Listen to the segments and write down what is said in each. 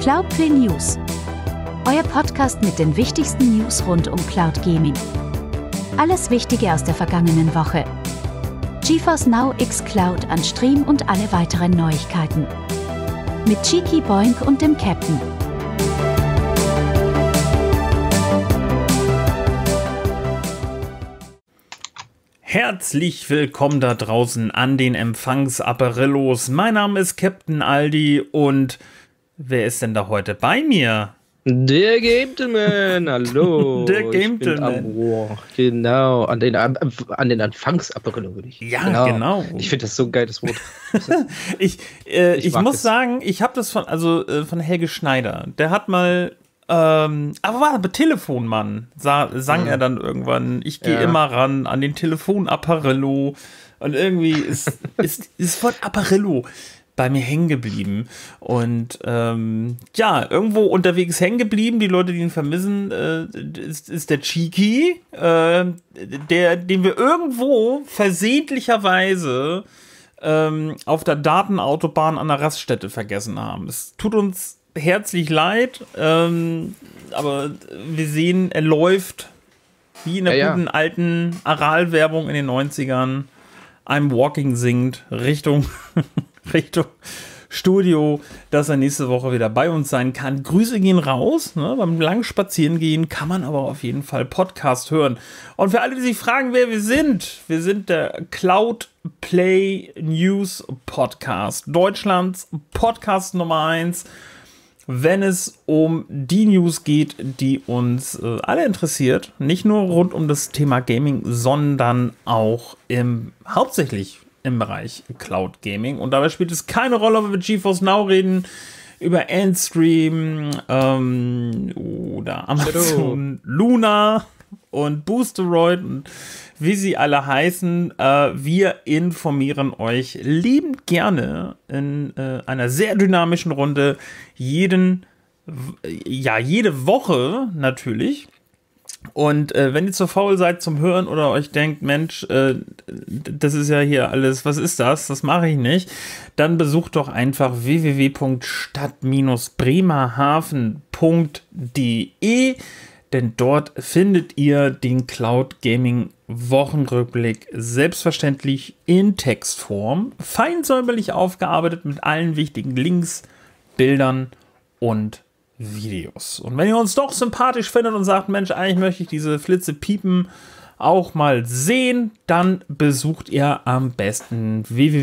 Cloudplay News. Euer Podcast mit den wichtigsten News rund um Cloud Gaming. Alles Wichtige aus der vergangenen Woche. GeForce Now X Cloud an Stream und alle weiteren Neuigkeiten. Mit Cheeky Boink und dem Captain. Herzlich willkommen da draußen an den Empfangsapparillos. Mein Name ist Captain Aldi und wer ist denn da heute bei mir? Der Gentleman, hallo. Der Gentleman. Genau, an den Empfangsapparillo würde ich. Ja, genau. Ich finde das so ein geiles Wort. Ich muss sagen, ich habe das von Helge Schneider. Der hat mal aber war bei Telefonmann, sang er dann irgendwann, ich gehe immer ran an den Telefonapparillo und irgendwie ist von Apparillo bei mir hängen geblieben und irgendwo unterwegs hängen geblieben, die Leute, die ihn vermissen, ist der Cheeky, den wir irgendwo versehentlicherweise auf der Datenautobahn an der Raststätte vergessen haben. Es tut uns herzlich leid, aber wir sehen, er läuft wie in der guten alten Aral-Werbung in den 90ern. I'm Walking singt Richtung Studio, dass er nächste Woche wieder bei uns sein kann. Grüße gehen raus, ne? Beim langen Spazierengehen kann man aber auf jeden Fall Podcast hören. Und für alle, die sich fragen, wer wir sind der Cloudplay News Podcast, Deutschlands Podcast Nummer 1. Wenn es um die News geht, die uns alle interessiert, nicht nur rund um das Thema Gaming, sondern auch hauptsächlich im Bereich Cloud Gaming. Und dabei spielt es keine Rolle, ob wir mit GeForce Now reden, über Endstream oder Amazon Luna und Boosteroid und wie sie alle heißen. Wir informieren euch liebend gerne in einer sehr dynamischen Runde jede Woche natürlich. Und wenn ihr zu faul seid zum Hören oder euch denkt, Mensch, das ist ja hier alles, was ist das? Das mache ich nicht. Dann besucht doch einfach www.stadt-bremerhaven.de, denn dort findet ihr den Cloud Gaming Wochenrückblick selbstverständlich in Textform, fein säuberlich aufgearbeitet mit allen wichtigen Links, Bildern und Videos. Und wenn ihr uns doch sympathisch findet und sagt, Mensch, eigentlich möchte ich diese Flitze piepen auch mal sehen, dann besucht ihr am besten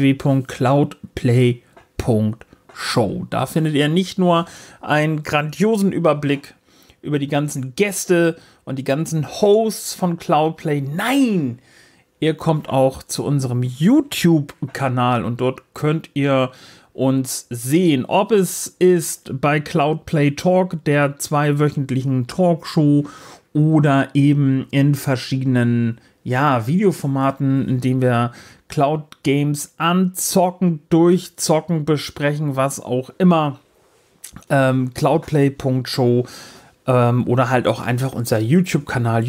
www.cloudplay.show. Da findet ihr nicht nur einen grandiosen Überblick über die ganzen Gäste und die ganzen Hosts von Cloudplay. Nein! Ihr kommt auch zu unserem YouTube-Kanal und dort könnt ihr uns sehen, ob es ist bei Cloudplay Talk, der 2-wöchentlichen Talkshow, oder eben in verschiedenen Videoformaten, in denen wir Cloud Games anzocken, durchzocken, besprechen, was auch immer. Cloudplay.show oder halt auch einfach unser YouTube-Kanal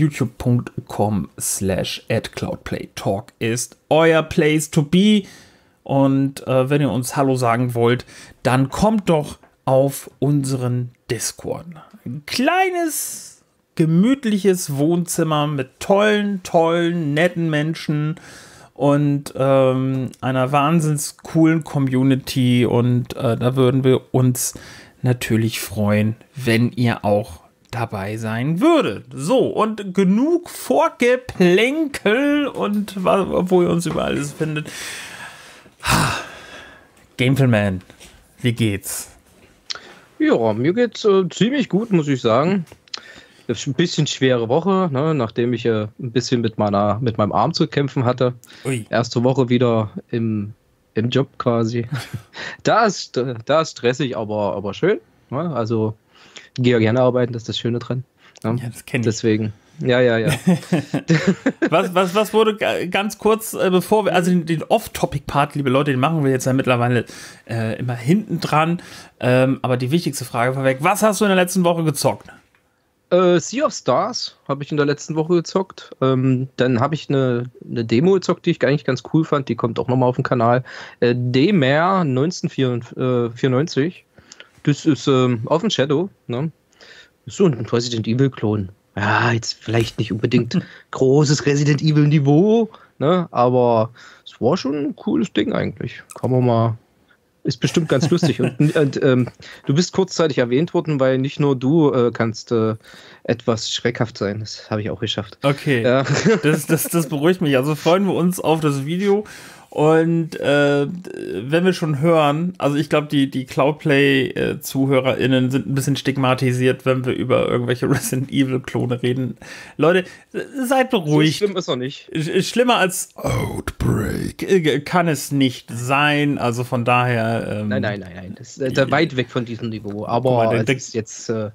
youtube.com/@cloudplaytalk ist euer Place to be. Und wenn ihr uns Hallo sagen wollt, dann kommt doch auf unseren Discord. Ein kleines, gemütliches Wohnzimmer mit tollen, netten Menschen und einer wahnsinns coolen Community. Und da würden wir uns natürlich freuen, wenn ihr auch dabei sein würdet. So, und genug Vorgeplänkel und wo ihr uns über alles findet. Gentleman, wie geht's? Ja, mir geht's ziemlich gut, muss ich sagen. Das ist ein bisschen schwere Woche, ne, nachdem ich ein bisschen mit meinem Arm zu kämpfen hatte. Ui. Erste Woche wieder im Job quasi. Da ist stressig, aber schön. Ne? Also gehe ja gerne arbeiten, das ist das Schöne dran. Ne? Ja, das kenne ich. Deswegen. Ja. Was wurde ganz kurz, bevor wir, also den Off-Topic-Part, liebe Leute, den machen wir jetzt ja mittlerweile immer hinten dran. Aber die wichtigste Frage vorweg, was hast du in der letzten Woche gezockt? Sea of Stars habe ich in der letzten Woche gezockt. Dann habe ich eine Demo gezockt, die ich eigentlich ganz cool fand. Die kommt auch nochmal auf den Kanal. Daymare 1994. Das ist Open Shadow, ne? Ist so ein Resident Evil-Klon. Ja, jetzt vielleicht nicht unbedingt großes Resident Evil-Niveau, ne? Aber es war schon ein cooles Ding eigentlich. Kann man mal. Ist bestimmt ganz lustig. Und du bist kurzzeitig erwähnt worden, weil nicht nur du kannst etwas schreckhaft sein. Das habe ich auch geschafft. Okay, ja. Das beruhigt mich. Also freuen wir uns auf das Video. Und wenn wir schon hören, also ich glaube, die Cloudplay-ZuhörerInnen sind ein bisschen stigmatisiert, wenn wir über irgendwelche Resident Evil-Klone reden. Leute, seid beruhigt. So schlimm ist er nicht. Schlimmer als Outbreak kann es nicht sein. Also von daher. Nein. Das ist weit weg von diesem Niveau. Aber mal, es ist jetzt so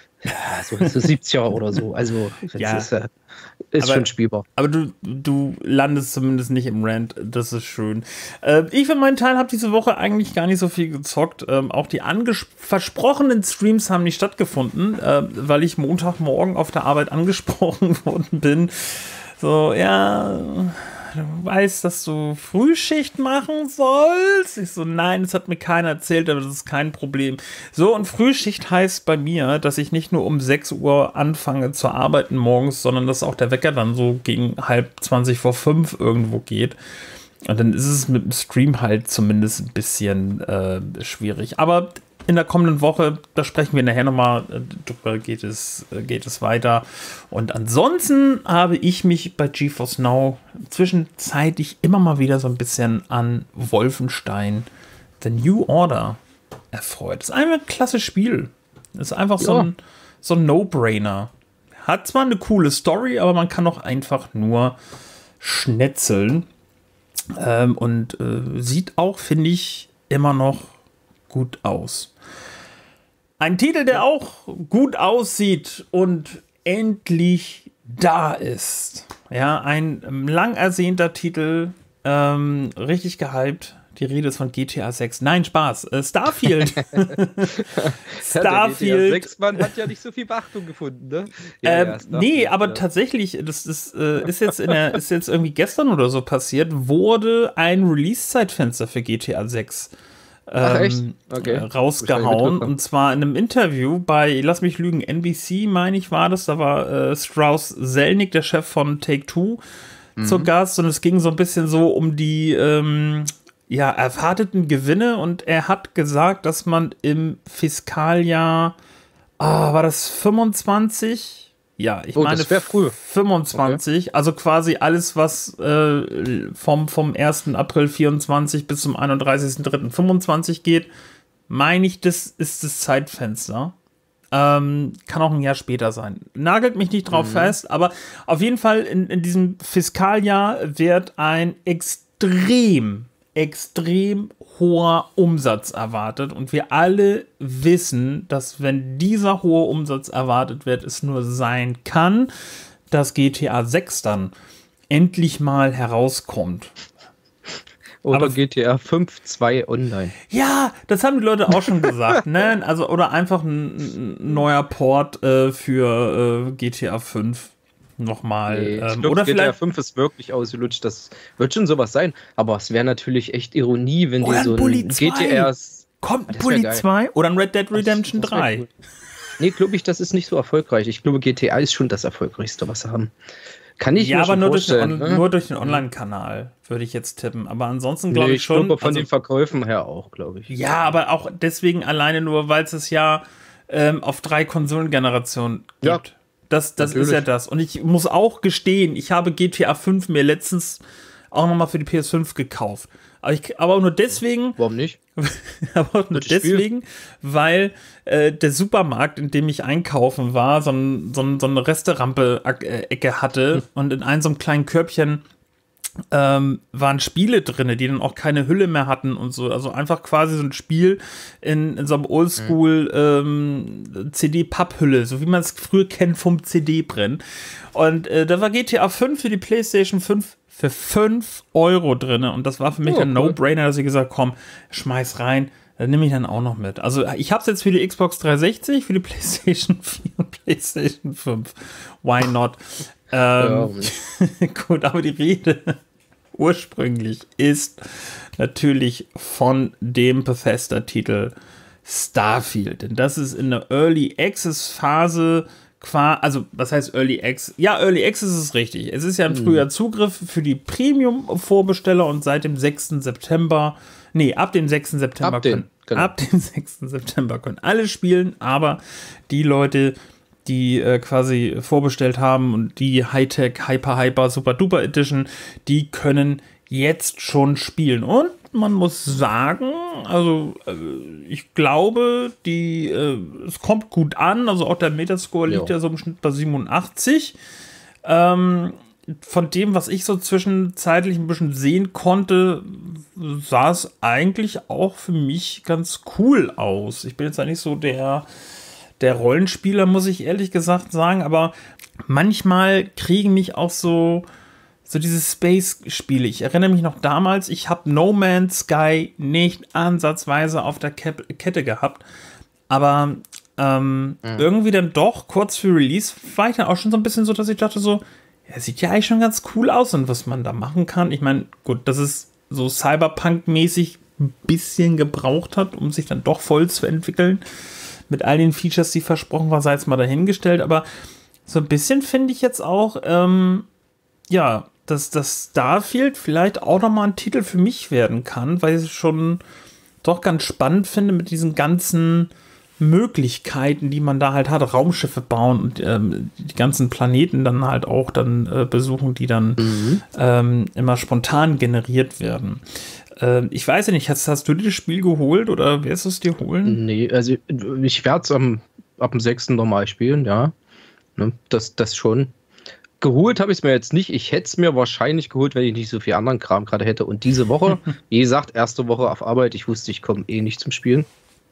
70er oder so. Also ja. Ist schon spielbar. Aber du landest zumindest nicht im Rant. Das ist schön. Ich für meinen Teil habe diese Woche eigentlich gar nicht so viel gezockt. Auch die versprochenen Streams haben nicht stattgefunden, weil ich Montagmorgen auf der Arbeit angesprochen worden bin. So, ja, du weißt, dass du Frühschicht machen sollst? Ich so, nein, das hat mir keiner erzählt, aber das ist kein Problem. So, und Frühschicht heißt bei mir, dass ich nicht nur um 6 Uhr anfange zu arbeiten morgens, sondern dass auch der Wecker dann so gegen 4:30 irgendwo geht. Und dann ist es mit dem Stream halt zumindest ein bisschen schwierig. Aber in der kommenden Woche, da sprechen wir nachher nochmal, drüber geht es weiter. Und ansonsten habe ich mich bei GeForce Now zwischenzeitlich immer mal wieder so ein bisschen an Wolfenstein The New Order erfreut. Das ist ein klasse Spiel. Das ist einfach so ein No-Brainer. Hat zwar eine coole Story, aber man kann auch einfach nur schnetzeln. Und sieht auch, finde ich, immer noch gut aus. Ein Titel, der auch gut aussieht und endlich da ist. Ja, ein lang ersehnter Titel, richtig gehypt. Die Rede ist von GTA 6. Nein, Spaß. Starfield. Starfield. GTA 6 Mann hat ja nicht so viel Beachtung gefunden, ne? Ja, nee, aber tatsächlich, das ist jetzt irgendwie gestern oder so passiert, wurde ein Release-Zeitfenster für GTA 6 rausgehauen. Und zwar in einem Interview bei, lass mich lügen, NBC, meine ich, war das. Da war Strauss Zelnick, der Chef von Take-Two, zu Gast. Und es ging so ein bisschen so um die erwarteten Gewinne. Und er hat gesagt, dass man im Fiskaljahr, war das 25? Ja, ich meine, das wäre früh. 25, okay. Also quasi alles, was vom 1. April 24 bis zum 31.03.25 geht, meine ich, das ist das Zeitfenster. Kann auch ein Jahr später sein. Nagelt mich nicht drauf fest, aber auf jeden Fall in diesem Fiskaljahr wird ein extrem hoher Umsatz erwartet und wir alle wissen, dass wenn dieser hohe Umsatz erwartet wird, es nur sein kann, dass GTA 6 dann endlich mal herauskommt. Oder aber GTA 5 2 online. Ja, das haben die Leute auch schon gesagt, ne? Also, oder einfach ein neuer Port für GTA 5. Nochmal. Nee, ich glaube, GTA 5 ist wirklich ausgelutscht. Das wird schon sowas sein. Aber es wäre natürlich echt Ironie, wenn die so ein GTRs. Kommt ein Bully 2 oder ein Red Dead Redemption 3? Cool. Nee, glaube ich, das ist nicht so erfolgreich. Ich glaube, GTA ist schon das erfolgreichste, was sie haben. Kann ich mir schon vorstellen. Nur durch den Online-Kanal, würde ich jetzt tippen. Aber ansonsten glaube ich schon. Ich glaube, von den Verkäufen her auch, glaube ich. Ja, aber auch deswegen alleine nur, weil es ja auf 3 Konsolengenerationen gibt. Ja. Das ist ja das. Und ich muss auch gestehen, ich habe GTA 5 mir letztens auch nochmal für die PS5 gekauft. Aber nur deswegen. Warum nicht? Aber nur deswegen, weil der Supermarkt, in dem ich einkaufen war, so eine Resterampe-Ecke hatte und in einem so einem kleinen Körbchen waren Spiele drin, die dann auch keine Hülle mehr hatten und so. Also einfach quasi so ein Spiel in so einem Oldschool CD-Papphülle, so wie man es früher kennt vom CD-Brennen. Und da war GTA 5 für die PlayStation 5 für 5 € drin. Und das war für mich ein No-Brainer, dass ich gesagt habe, komm, schmeiß rein. Das nehme ich dann auch noch mit. Also ich habe es jetzt für die Xbox 360, für die PlayStation 4 und PlayStation 5. Why not? Gut, aber die Rede ursprünglich ist natürlich von dem Bethesda-Titel Starfield. Denn das ist in der Early Access Phase also, was heißt Early Access? Ja, Early Access ist richtig. Es ist ja ein früher Zugriff für die Premium-Vorbesteller und seit dem 6. September, ab dem 6. September ab dem 6. September können alle spielen, aber die Leute, die quasi vorbestellt haben und die Hightech, Hyper, Super Duper Edition, die können jetzt schon spielen. Und man muss sagen, also ich glaube, es kommt gut an. Also auch der Metascore liegt ja so im Schnitt bei 87. Von dem, was ich so zwischenzeitlich ein bisschen sehen konnte, sah es eigentlich auch für mich ganz cool aus. Ich bin jetzt eigentlich so der Rollenspieler, muss ich ehrlich gesagt sagen, aber manchmal kriegen mich auch so diese Space-Spiele. Ich erinnere mich noch damals, ich habe No Man's Sky nicht ansatzweise auf der Kette gehabt, aber irgendwie dann doch kurz für Release war ich dann auch schon so ein bisschen so, dass ich dachte so, ja, sieht ja eigentlich schon ganz cool aus und was man da machen kann. Ich meine, gut, das ist so Cyberpunk-mäßig ein bisschen gebraucht hat, um sich dann doch voll zu entwickeln. Mit all den Features, die versprochen waren, sei es mal dahingestellt, aber so ein bisschen finde ich jetzt auch, dass das Starfield vielleicht auch nochmal ein Titel für mich werden kann, weil ich es schon doch ganz spannend finde mit diesen ganzen Möglichkeiten, die man da halt hat, Raumschiffe bauen und die ganzen Planeten dann halt auch besuchen, die dann immer spontan generiert werden. Ich weiß ja nicht, hast du dir das Spiel geholt oder wirst du es dir holen? Nee, also ich werde es ab dem 6. normal spielen, ja. Ne, das schon. Geholt habe ich es mir jetzt nicht. Ich hätte es mir wahrscheinlich geholt, wenn ich nicht so viel anderen Kram gerade hätte. Und diese Woche, wie gesagt, erste Woche auf Arbeit, ich wusste, ich komme nicht zum Spielen.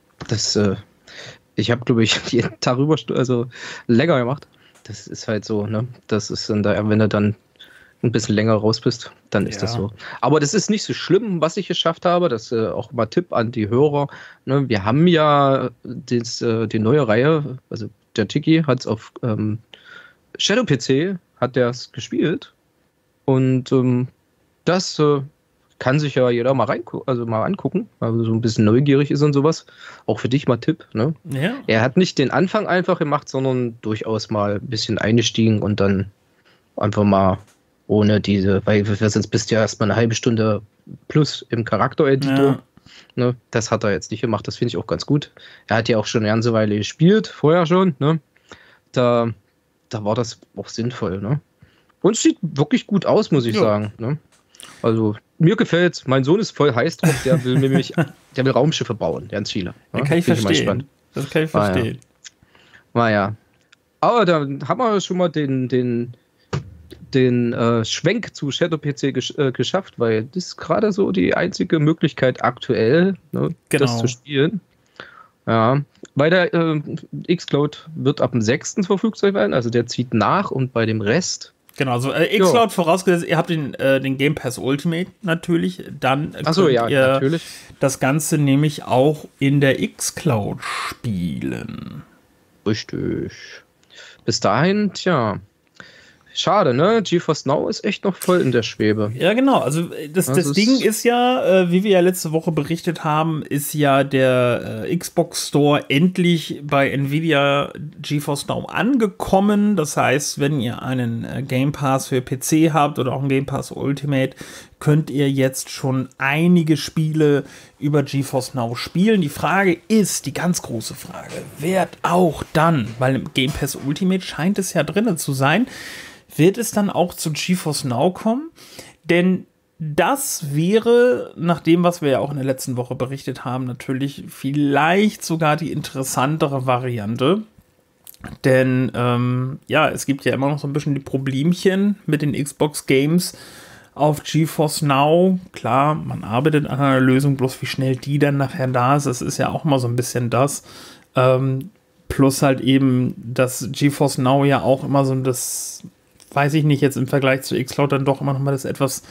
Ich habe, glaube ich, jeden Tag länger gemacht. Das ist halt so, ne? Das ist dann da, wenn du dann ein bisschen länger raus bist, dann ist das so. Aber das ist nicht so schlimm, was ich geschafft habe. Das auch mal Tipp an die Hörer. Ne? Wir haben ja die neue Reihe, also der Tiki hat es auf Shadow PC hat der es gespielt und das kann sich ja jeder mal angucken, also so ein bisschen neugierig ist und sowas. Auch für dich mal Tipp, ne? Ja. Er hat nicht den Anfang einfach gemacht, sondern durchaus mal ein bisschen eingestiegen und dann einfach mal ohne weil sonst bist du ja erstmal eine halbe Stunde plus im Charaktereditor. Ja. Ne? Das hat er jetzt nicht gemacht, das finde ich auch ganz gut. Er hat ja auch schon eine ganze Weile gespielt, vorher schon, ne? Da war das auch sinnvoll, ne? Und es sieht wirklich gut aus, muss ich sagen. Ne? Also, mir gefällt's. Mein Sohn ist voll heiß drauf, der will Raumschiffe bauen, ganz viele. Ne? Kann ich verstehen. Das kann ich verstehen. Naja. Aber dann haben wir schon mal den Schwenk zu Shadow PC geschafft, weil das ist gerade so die einzige Möglichkeit aktuell, ne, das zu spielen. Ja, weil der xCloud wird ab dem 6. verfügbar sein, also der zieht nach und bei dem Rest. Genau, also xCloud vorausgesetzt, ihr habt den Game Pass Ultimate natürlich, dann könnt ihr natürlich das Ganze nämlich auch in der xCloud spielen. Richtig. Bis dahin, schade, ne? GeForce Now ist echt noch voll in der Schwebe. Ja, genau. Also das Ding ist ja, wie wir ja letzte Woche berichtet haben, ist ja der Xbox Store endlich bei Nvidia GeForce Now angekommen. Das heißt, wenn ihr einen Game Pass für PC habt oder auch einen Game Pass Ultimate, könnt ihr jetzt schon einige Spiele über GeForce Now spielen. Die Frage ist, die ganz große Frage, wird auch dann, weil im Game Pass Ultimate scheint es ja drin zu sein, wird es dann auch zu GeForce Now kommen? Denn das wäre, nach dem, was wir ja auch in der letzten Woche berichtet haben, natürlich vielleicht sogar die interessantere Variante. Denn es gibt ja immer noch so ein bisschen die Problemchen mit den Xbox Games auf GeForce Now. Klar, man arbeitet an einer Lösung, bloß wie schnell die dann nachher da ist, das ist ja auch mal so ein bisschen das. Plus halt eben, dass GeForce Now ja auch immer so das, weiß ich nicht, jetzt im Vergleich zu xCloud dann doch immer noch mal das etwas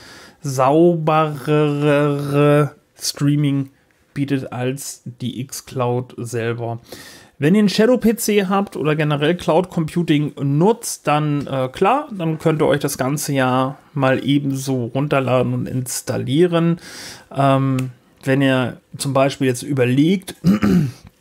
sauberere Streaming bietet als die xCloud selber. Wenn ihr einen Shadow-PC habt oder generell Cloud Computing nutzt, dann dann könnt ihr euch das Ganze ja mal ebenso runterladen und installieren. Wenn ihr zum Beispiel jetzt überlegt,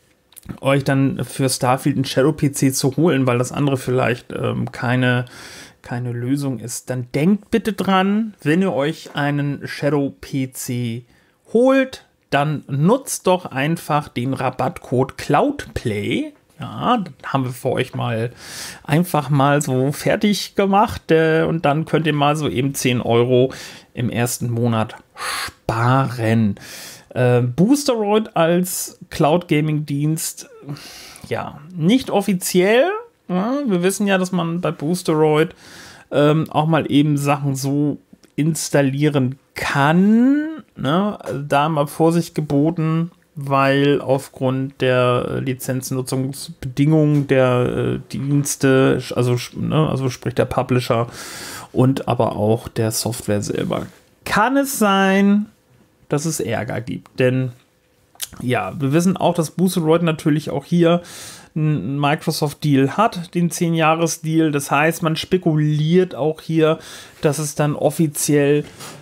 euch dann für Starfield einen Shadow-PC zu holen, weil das andere vielleicht keine Lösung ist, dann denkt bitte dran, wenn ihr euch einen Shadow-PC holt, dann nutzt doch einfach den Rabattcode CloudPlay. Ja, dann haben wir für euch einfach mal so fertig gemacht und dann könnt ihr mal so eben 10 € im ersten Monat sparen. Boosteroid als Cloud-Gaming-Dienst, ja, nicht offiziell. Ja, wir wissen ja, dass man bei Boosteroid auch mal eben Sachen so installieren kann. Ne? Da mal Vorsicht geboten, weil aufgrund der Lizenznutzungsbedingungen der Dienste, also sprich der Publisher und aber auch der Software selber, kann es sein, dass es Ärger gibt. Denn ja, wir wissen auch, dass Boosteroid natürlich auch hier einen Microsoft-Deal hat, den 10-Jahres-Deal. Das heißt, man spekuliert auch hier, dass es dann offiziell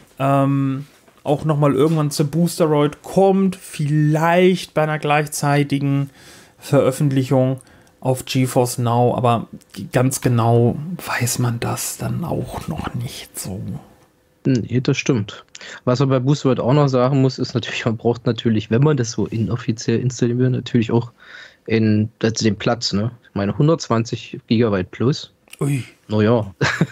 auch nochmal irgendwann zu Boosteroid kommt. Vielleicht bei einer gleichzeitigen Veröffentlichung auf GeForce Now. Aber ganz genau weiß man das dann auch noch nicht so. Nee, das stimmt. Was man bei Boosteroid auch noch sagen muss, ist natürlich, man braucht natürlich, wenn man das so inoffiziell installieren will, natürlich auch den Platz, ne? Ich meine, 120 GB plus. Ui. Naja,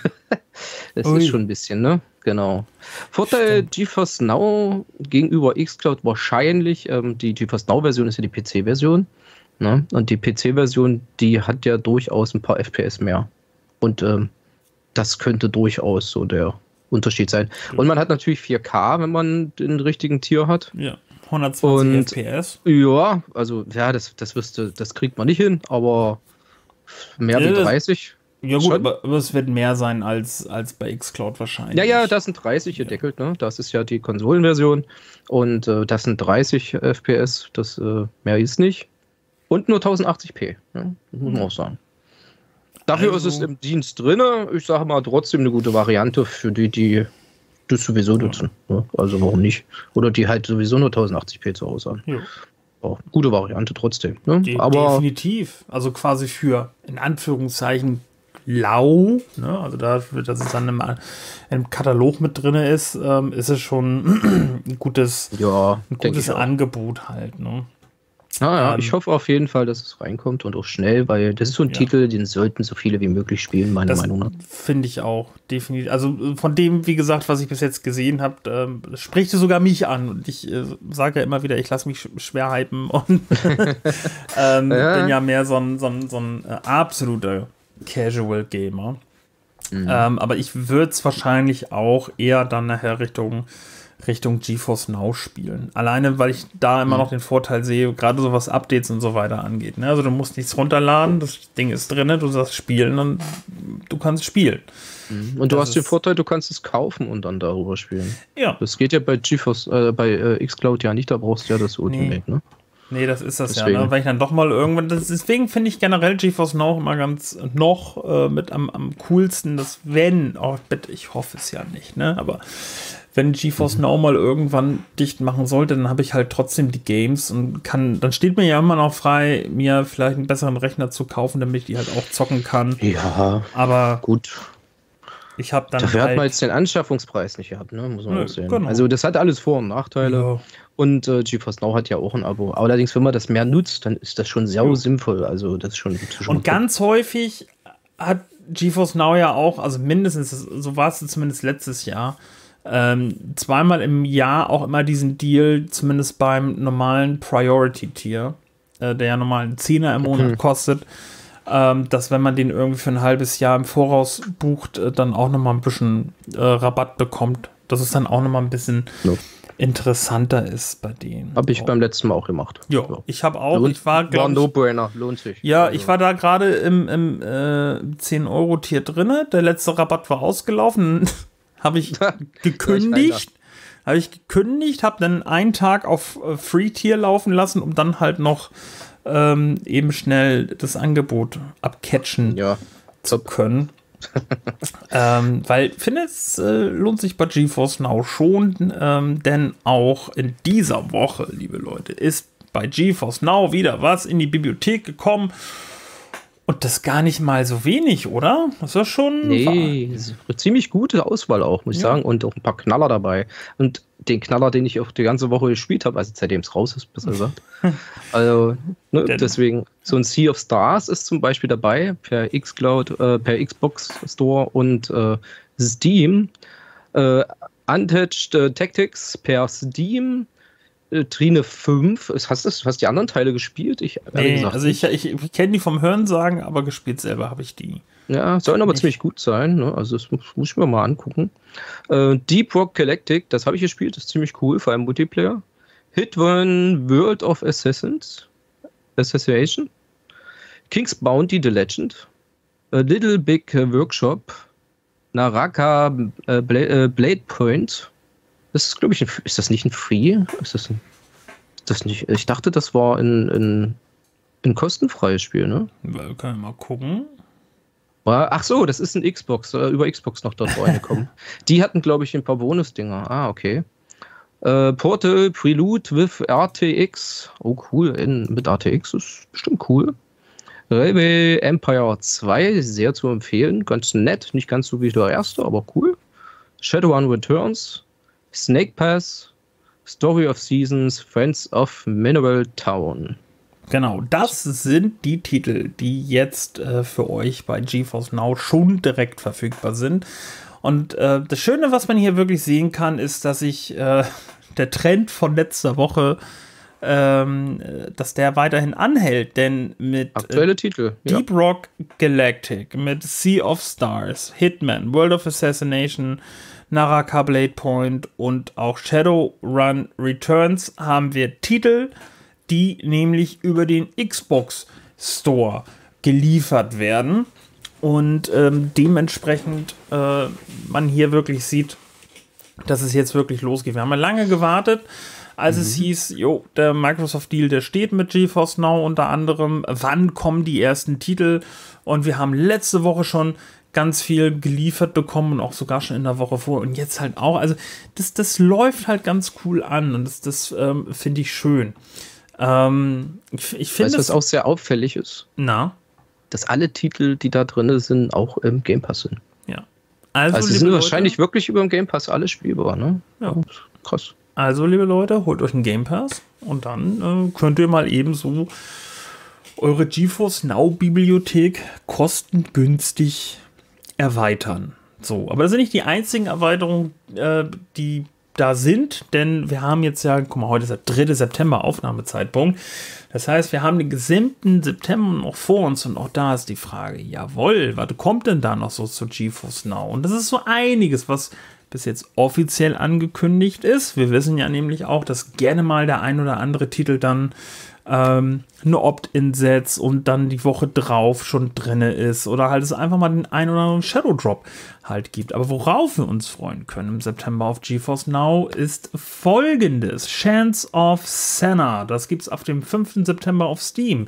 das ist schon ein bisschen, ne? Genau. Vorteil GeForce Now gegenüber xCloud wahrscheinlich, die GeForce Now-Version ist ja die PC-Version, ne? Und die PC-Version, die hat ja durchaus ein paar FPS mehr. Und das könnte durchaus so der Unterschied sein. Und man hat natürlich 4K, wenn man den richtigen Tier hat. Ja, 120 FPS. Ja, also ja, das kriegt man nicht hin, aber mehr wie 30. Ja gut, aber es wird mehr sein als bei xCloud wahrscheinlich. Ja, das sind 30 gedeckelt, ne? Das ist ja die Konsolenversion und das sind 30 FPS, das mehr ist nicht. Und nur 1080p, ne? Das muss man auch sagen. Dafür ist es im Dienst drin. Ich sage mal, trotzdem eine gute Variante für die das sowieso nutzen. Ne? Also warum nicht? Oder die halt sowieso nur 1080p zu Hause haben. Ja. Auch gute Variante trotzdem. Ne? Aber definitiv. Also quasi für, in Anführungszeichen, lau, ne? Also dafür, dass es dann im Katalog mit drin ist, ist es schon ein gutes Angebot halt. Ne? Ich hoffe auf jeden Fall, dass es reinkommt und auch schnell, weil das ist so ein Titel, den sollten so viele wie möglich spielen, meiner Meinung nach. Finde ich auch, definitiv. Also von dem, wie gesagt, was ich bis jetzt gesehen habe, spricht es sogar mich an. Und ich sage ja immer wieder, ich lasse mich schwer hypen und bin ja mehr so ein absoluter Casual Gamer. Aber ich würde es wahrscheinlich auch eher dann nachher Richtung GeForce Now spielen. Alleine, weil ich da immer noch den Vorteil sehe, gerade so was Updates und so weiter angeht. Ne? Also du musst nichts runterladen, das Ding ist drin, du sagst spielen und du kannst spielen. Und du hast den Vorteil, du kannst es kaufen und dann darüber spielen. Ja. Das geht ja bei GeForce, bei xCloud ja nicht, da brauchst du ja das Ultimate, ne? Nee, das ist das deswegen. Ja, ne? Weil ich dann doch mal irgendwann, deswegen finde ich generell GeForce Now immer mit am coolsten, dass ich hoffe es ja nicht, ne, aber wenn GeForce Now mal irgendwann dicht machen sollte, dann habe ich halt trotzdem die Games und dann steht mir ja immer noch frei, mir vielleicht einen besseren Rechner zu kaufen, damit ich die halt auch zocken kann. Ja, aber gut. Ich habe dann dafür hat man jetzt den Anschaffungspreis nicht gehabt, ne? Muss man auch sehen. Genau. Also das hat alles Vor- und Nachteile. Ja. Und GeForce Now hat ja auch ein Abo. Allerdings, wenn man das mehr nutzt, dann ist das schon sehr sinnvoll. Also das ist schon und ganz häufig hat GeForce Now ja auch, also mindestens, so war es zumindest letztes Jahr, zweimal im Jahr auch immer diesen Deal, zumindest beim normalen Priority-Tier, der ja normal einen 10er im Monat kostet, dass wenn man den irgendwie für ein halbes Jahr im Voraus bucht, dann auch nochmal ein bisschen Rabatt bekommt. Dass es dann auch nochmal ein bisschen interessanter ist bei denen. Habe ich beim letzten Mal auch gemacht. Ja, ich habe auch. War ein No-Brainer, lohnt sich. Ja, ich war da gerade im 10-Euro-Tier drin. Der letzte Rabatt war ausgelaufen. Habe ich gekündigt. Habe dann einen Tag auf Free-Tier laufen lassen, um dann halt noch eben schnell das Angebot abcatchen zu können. Weil ich finde, es lohnt sich bei GeForce Now schon, denn auch in dieser Woche, liebe Leute, ist bei GeForce Now wieder was in die Bibliothek gekommen. Und das gar nicht mal so wenig, oder? Das ist schon... Nee, ist eine ziemlich gute Auswahl auch, muss ich sagen. Und auch ein paar Knaller dabei. Und den Knaller, den ich auch die ganze Woche gespielt habe, also seitdem es raus ist, besser gesagt. Also, ne, deswegen, so ein Sea of Stars ist zum Beispiel dabei, per xCloud, per Xbox Store und Steam. Untouched Tactics per Steam. Trine 5. Hast du die anderen Teile gespielt? Nee, also ich kenne die vom Hörensagen, aber gespielt selber habe ich die. Ja, sollen aber ziemlich gut sein. Ne? Also das muss ich mir mal angucken. Deep Rock Galactic, das habe ich gespielt, das ist ziemlich cool, vor allem Multiplayer. Hitman World of Assassination. King's Bounty The Legend. A Little Big Workshop. Naraka Blade Point. Das ist, glaube ich, ist das nicht ein Free? Ist das nicht? Ich dachte, das war ein kostenfreies Spiel, ne? Wir können mal gucken. Ach so, das ist ein Xbox, über Xbox noch dort reingekommen. Die hatten, glaube ich, ein paar Bonusdinger. Ah, okay. Portal Prelude with RTX. Oh, cool. Mit RTX ist bestimmt cool. Railway Empire 2, sehr zu empfehlen. Ganz nett, nicht ganz so wie der erste, aber cool. Shadowrun Returns. Snake Pass, Story of Seasons, Friends of Mineral Town. Genau, das sind die Titel, die jetzt für euch bei GeForce Now schon direkt verfügbar sind. Und das Schöne, was man hier wirklich sehen kann, ist, dass sich der Trend von letzter Woche, dass der weiterhin anhält. Denn mit aktuelle Titel, Deep Rock Galactic, mit Sea of Stars, Hitman, World of Assassination, Naraka Blade Point und auch Shadowrun Returns haben wir Titel, die nämlich über den Xbox Store geliefert werden und dementsprechend man hier wirklich sieht, dass es jetzt wirklich losgeht. Wir haben ja lange gewartet, als es hieß, der Microsoft-Deal, der steht mit GeForce Now unter anderem, wann kommen die ersten Titel, und wir haben letzte Woche schon ganz viel geliefert bekommen und auch sogar schon in der Woche vor und jetzt halt auch. Also das läuft halt ganz cool an und das finde ich schön. Ich finde, was auch sehr auffällig ist, dass alle Titel, die da drin sind, auch im Game Pass sind. Ja. Also die sind wahrscheinlich wirklich über den Game Pass alle spielbar, ne? Ja. Krass. Also, liebe Leute, holt euch einen Game Pass und dann könnt ihr mal eben so eure GeForce Now Bibliothek kostengünstig erweitern. So, aber das sind nicht die einzigen Erweiterungen, die da sind, denn wir haben jetzt ja, guck mal, heute ist der 3. September Aufnahmezeitpunkt. Das heißt, wir haben den gesamten September noch vor uns und auch da ist die Frage, jawohl, was kommt denn da noch so zu GeForce Now? Und das ist so einiges, was bis jetzt offiziell angekündigt ist. Wir wissen ja nämlich auch, dass gerne mal der ein oder andere Titel dann eine Opt-in setzt und dann die Woche drauf schon drinne ist oder halt es einfach mal den ein oder anderen Shadow Drop halt gibt. Aber worauf wir uns freuen können im September auf GeForce Now ist folgendes: Chance of Senna, das gibt's auf dem 5. September auf Steam.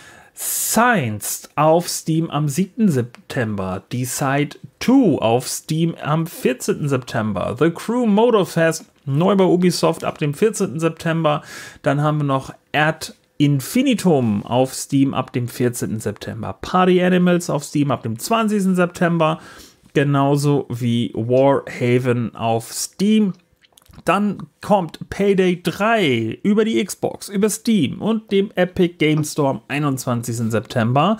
Science auf Steam am 7. September, Decide 2 auf Steam am 14. September, The Crew Motorfest neu bei Ubisoft ab dem 14. September, dann haben wir noch Ad Infinitum auf Steam ab dem 14. September, Party Animals auf Steam ab dem 20. September, genauso wie Warhaven auf Steam. Dann kommt Payday 3 über die Xbox, über Steam und dem Epic Game Store am 21. September.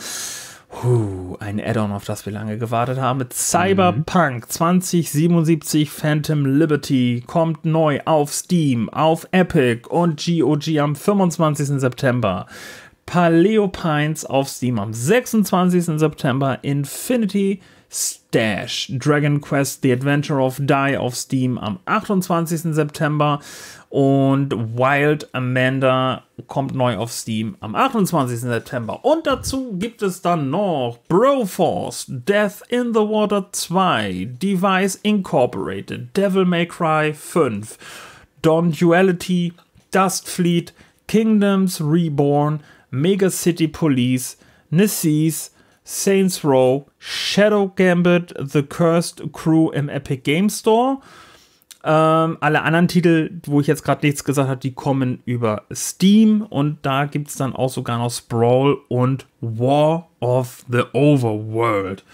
Ein Add-on, auf das wir lange gewartet haben. Mit Cyberpunk 2077 Phantom Liberty kommt neu auf Steam, auf Epic und GOG am 25. September. Paleo Pines auf Steam am 26. September. Infinity Stash Dragon Quest The Adventure of Die auf Steam am 28. September und Wild Amanda kommt neu auf Steam am 28. September. Und dazu gibt es dann noch Broforce, Death in the Water 2, Device Incorporated, Devil May Cry 5, Dawn Duality, Dust Fleet, Kingdoms Reborn, Mega City Police, Nisses, Saints Row, Shadow Gambit, The Cursed Crew im Epic Game Store, Alle anderen Titel, wo ich jetzt gerade nichts gesagt habe, die kommen über Steam und da gibt es dann auch sogar noch Sprawl und War of the Overworld.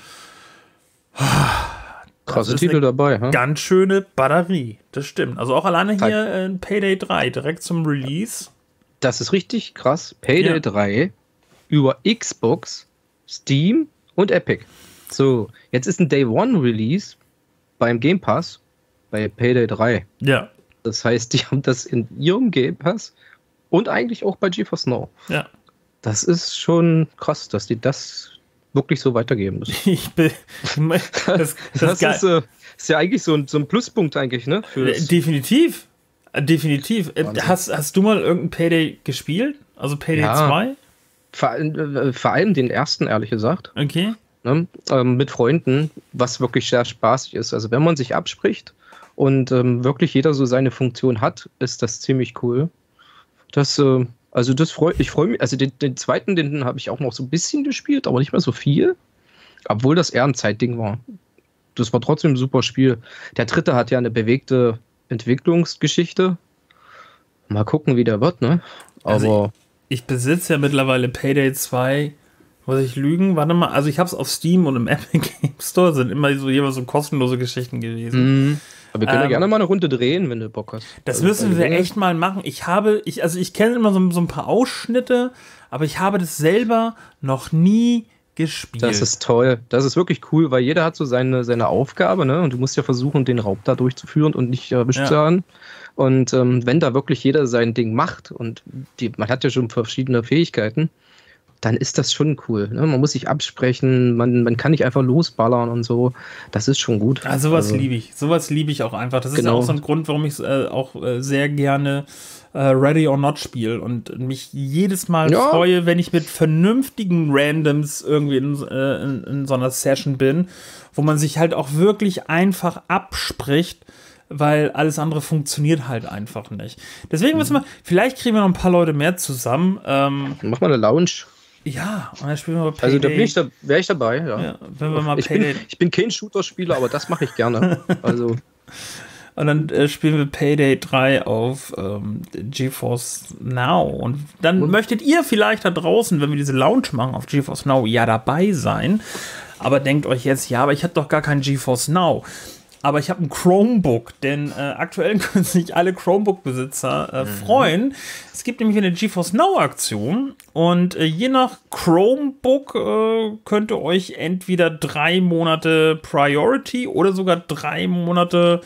Krasse Titel dabei, ha? Ganz schöne Batterie, das stimmt. Also auch alleine hier in Payday 3, direkt zum Release. Das ist richtig krass. Payday 3 über Xbox, Steam und Epic. So, jetzt ist ein Day One Release beim Game Pass bei Payday 3. Ja. Das heißt, die haben das in ihrem Game Pass und eigentlich auch bei GeForce Now. Ja. Das ist schon krass, dass die das wirklich so weitergeben müssen. Das ist ja eigentlich so ein Pluspunkt eigentlich, ne? Definitiv. Definitiv. Hast du mal irgendein Payday gespielt? Also Payday 2? Vor allem den ersten, ehrlich gesagt. Okay. Ne? Mit Freunden, was wirklich sehr spaßig ist. Also wenn man sich abspricht und wirklich jeder so seine Funktion hat, ist das ziemlich cool. Ich freue mich. Also den zweiten, den habe ich auch noch so ein bisschen gespielt, aber nicht mehr so viel. Obwohl das eher ein Zeitding war. Das war trotzdem ein super Spiel. Der dritte hat ja eine bewegte Entwicklungsgeschichte. Mal gucken, wie der wird, ne? Aber also ich besitze ja mittlerweile Payday 2. Muss ich lügen? Warte mal. Also ich habe es auf Steam und im Epic Game Store. Sind immer so jeweils so kostenlose Geschichten gewesen. Aber wir können ja gerne mal eine Runde drehen, wenn du Bock hast. Das müssen wir echt mal machen. Ich kenne immer so ein paar Ausschnitte, aber ich habe das selber noch nie gespielt. Das ist toll. Das ist wirklich cool, weil jeder hat so seine Aufgabe, ne? Und du musst ja versuchen, den Raub da durchzuführen und nicht erwischt zu werden. Und wenn da wirklich jeder sein Ding macht und man hat ja schon verschiedene Fähigkeiten, dann ist das schon cool. Ne? Man muss sich absprechen, man kann nicht einfach losballern und so. Das ist schon gut. Sowas liebe ich. Sowas liebe ich auch einfach. Das ist ja auch so ein Grund, warum ich auch sehr gerne Ready or Not spiele und mich jedes Mal freue, wenn ich mit vernünftigen Randoms irgendwie in so einer Session bin, wo man sich halt auch wirklich einfach abspricht, weil alles andere funktioniert halt einfach nicht. Deswegen müssen wir, vielleicht kriegen wir noch ein paar Leute mehr zusammen. Mach mal eine Lounge. Ja, und dann spielen wir mal Payday. Also da wäre ich dabei, ja. Wenn wir mal ich bin kein Shooter-Spieler, aber das mache ich gerne. Also. Und dann spielen wir Payday 3 auf GeForce Now. Und dann möchtet ihr vielleicht da draußen, wenn wir diese Lounge machen auf GeForce Now, ja dabei sein. Aber denkt euch jetzt, aber ich habe doch gar kein GeForce Now. Aber ich habe ein Chromebook, denn aktuell können sich alle Chromebook-Besitzer freuen. Es gibt nämlich eine GeForce Now-Aktion und je nach Chromebook könnt ihr euch entweder 3 Monate Priority oder sogar 3 Monate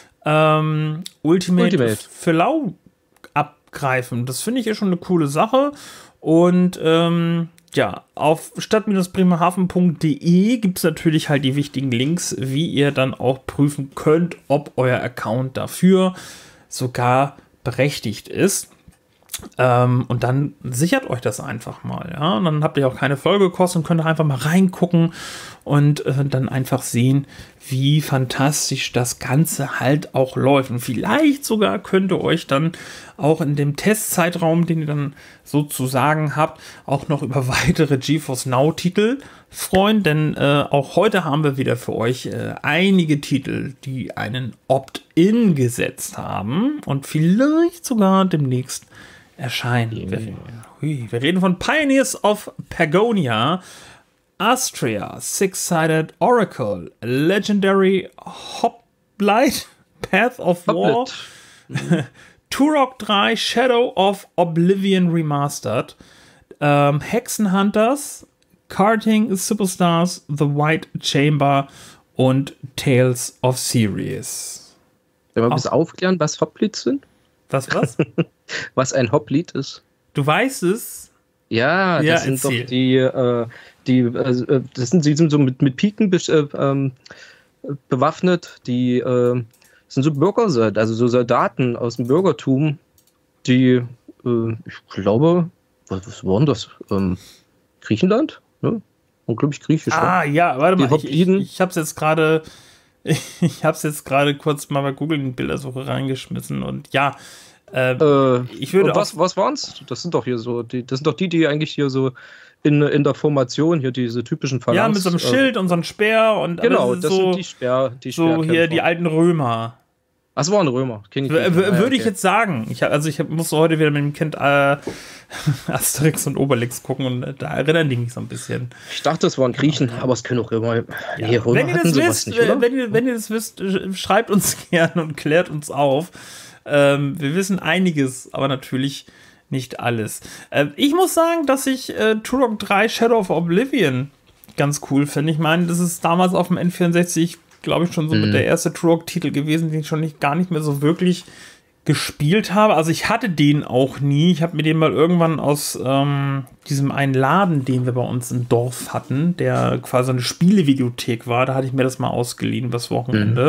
Ultimate für lau abgreifen. Das finde ich ja schon eine coole Sache. Und auf stadt-bremerhaven.de gibt es natürlich halt die wichtigen Links, wie ihr dann auch prüfen könnt, ob euer Account dafür sogar berechtigt ist. Und dann sichert euch das einfach mal. Ja? Und dann habt ihr auch keine Folgekosten und könnt einfach mal reingucken und dann einfach sehen, wie fantastisch das Ganze halt auch läuft. Und vielleicht sogar könnt ihr euch dann auch in dem Testzeitraum, den ihr dann sozusagen habt, auch noch über weitere GeForce Now-Titel freuen. Denn auch heute haben wir wieder für euch einige Titel, die einen Opt-in gesetzt haben und vielleicht sogar demnächst erscheinen. Wir reden von Pioneers of Pagonia, Astria, Six-Sided Oracle, Legendary Hoplite, Path of War, Turok 3, Shadow of Oblivion Remastered, Hexenhunters, Karting Superstars, The White Chamber und Tales of Series. Wenn wir ein bisschen aufklären, was Hoplites sind? Was? Was ein Hoplite ist. Du weißt es? Ja, das sind doch die sind so mit Piken bewaffnet, die sind so Bürger, also so Soldaten aus dem Bürgertum, die, ich glaube, was waren das? Griechenland? Ne? Unglaublich griechisch. Ja, warte mal, ich hab's jetzt gerade kurz mal bei Google in die Bildersuche reingeschmissen und ja, ich würde was waren's? Das sind doch hier so, das sind doch die eigentlich hier so in der Formation hier diese typischen Phalanx. Ja, mit so einem Schild und so einem Speer und genau, das sind die so hier die alten Römer. Ach, war ein Römer. Würde ich jetzt sagen. Ich musste heute wieder mit dem Kind Asterix und Obelix gucken und da erinnern die mich so ein bisschen. Ich dachte, es waren Griechen, aber es können auch Römer. Ja. Nee, Römer hatten sowas nicht, oder? Wenn ihr das wisst, schreibt uns gerne und klärt uns auf. Wir wissen einiges, aber natürlich nicht alles. Ich muss sagen, dass ich Turok 3 Shadow of Oblivion ganz cool finde. Ich meine, das ist damals auf dem N64, glaube ich, schon so mit der erste Turok-Titel gewesen, den ich schon gar nicht mehr so wirklich gespielt habe. Also ich hatte den auch nie. Ich habe mir den mal irgendwann aus diesem einen Laden, den wir bei uns im Dorf hatten, der quasi eine Spielevideothek war, da hatte ich mir das mal ausgeliehen übers Wochenende.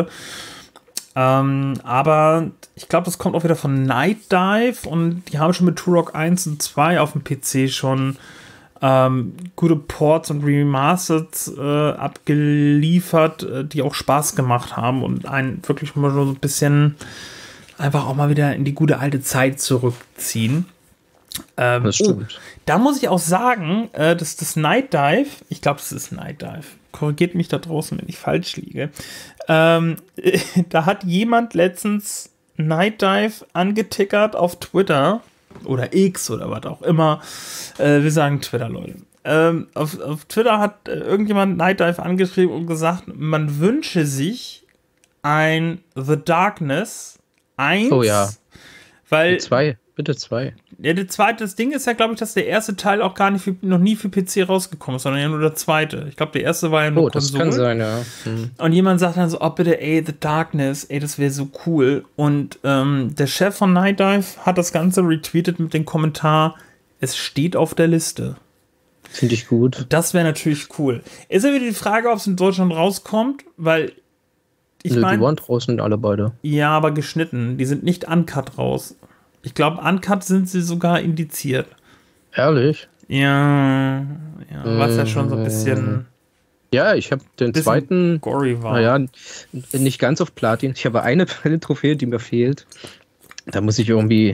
Aber ich glaube, das kommt auch wieder von Night Dive und die haben schon mit Turok 1 und 2 auf dem PC schon gute Ports und Remasters abgeliefert, die auch Spaß gemacht haben und einen wirklich mal so ein bisschen einfach auch mal wieder in die gute alte Zeit zurückziehen. Das stimmt. Da muss ich auch sagen, dass das Night Dive, ich glaube, es ist Night Dive, korrigiert mich da draußen, wenn ich falsch liege, da hat jemand letztens Night Dive angetickert auf Twitter oder X oder was auch immer. Wir sagen Twitter, Leute. Auf Twitter hat irgendjemand Night Dive angeschrieben und gesagt, man wünsche sich ein The Darkness 1. Oh ja. Weil 2, bitte 2. Ja, das Ding ist ja, glaube ich, dass der erste Teil auch gar nicht noch nie für PC rausgekommen ist, sondern ja nur der zweite. Ich glaube, der erste war ja nur Konsole. Das kann sein, ja. Und jemand sagt dann so, oh bitte, ey, The Darkness, ey, das wäre so cool. Und der Chef von Night Dive hat das Ganze retweetet mit dem Kommentar, es steht auf der Liste. Finde ich gut. Das wäre natürlich cool. Ist ja wieder die Frage, ob es in Deutschland rauskommt, weil ich meine... Die waren draußen alle beide. Ja, aber geschnitten. Die sind nicht uncut raus. Ich glaube, uncut sind sie sogar indiziert. Ehrlich? Ja, was ja schon so ein bisschen... Ja, ich habe den zweiten... gory war. Naja, nicht ganz auf Platin. Ich habe eine Trophäe, die mir fehlt. Da muss ich irgendwie,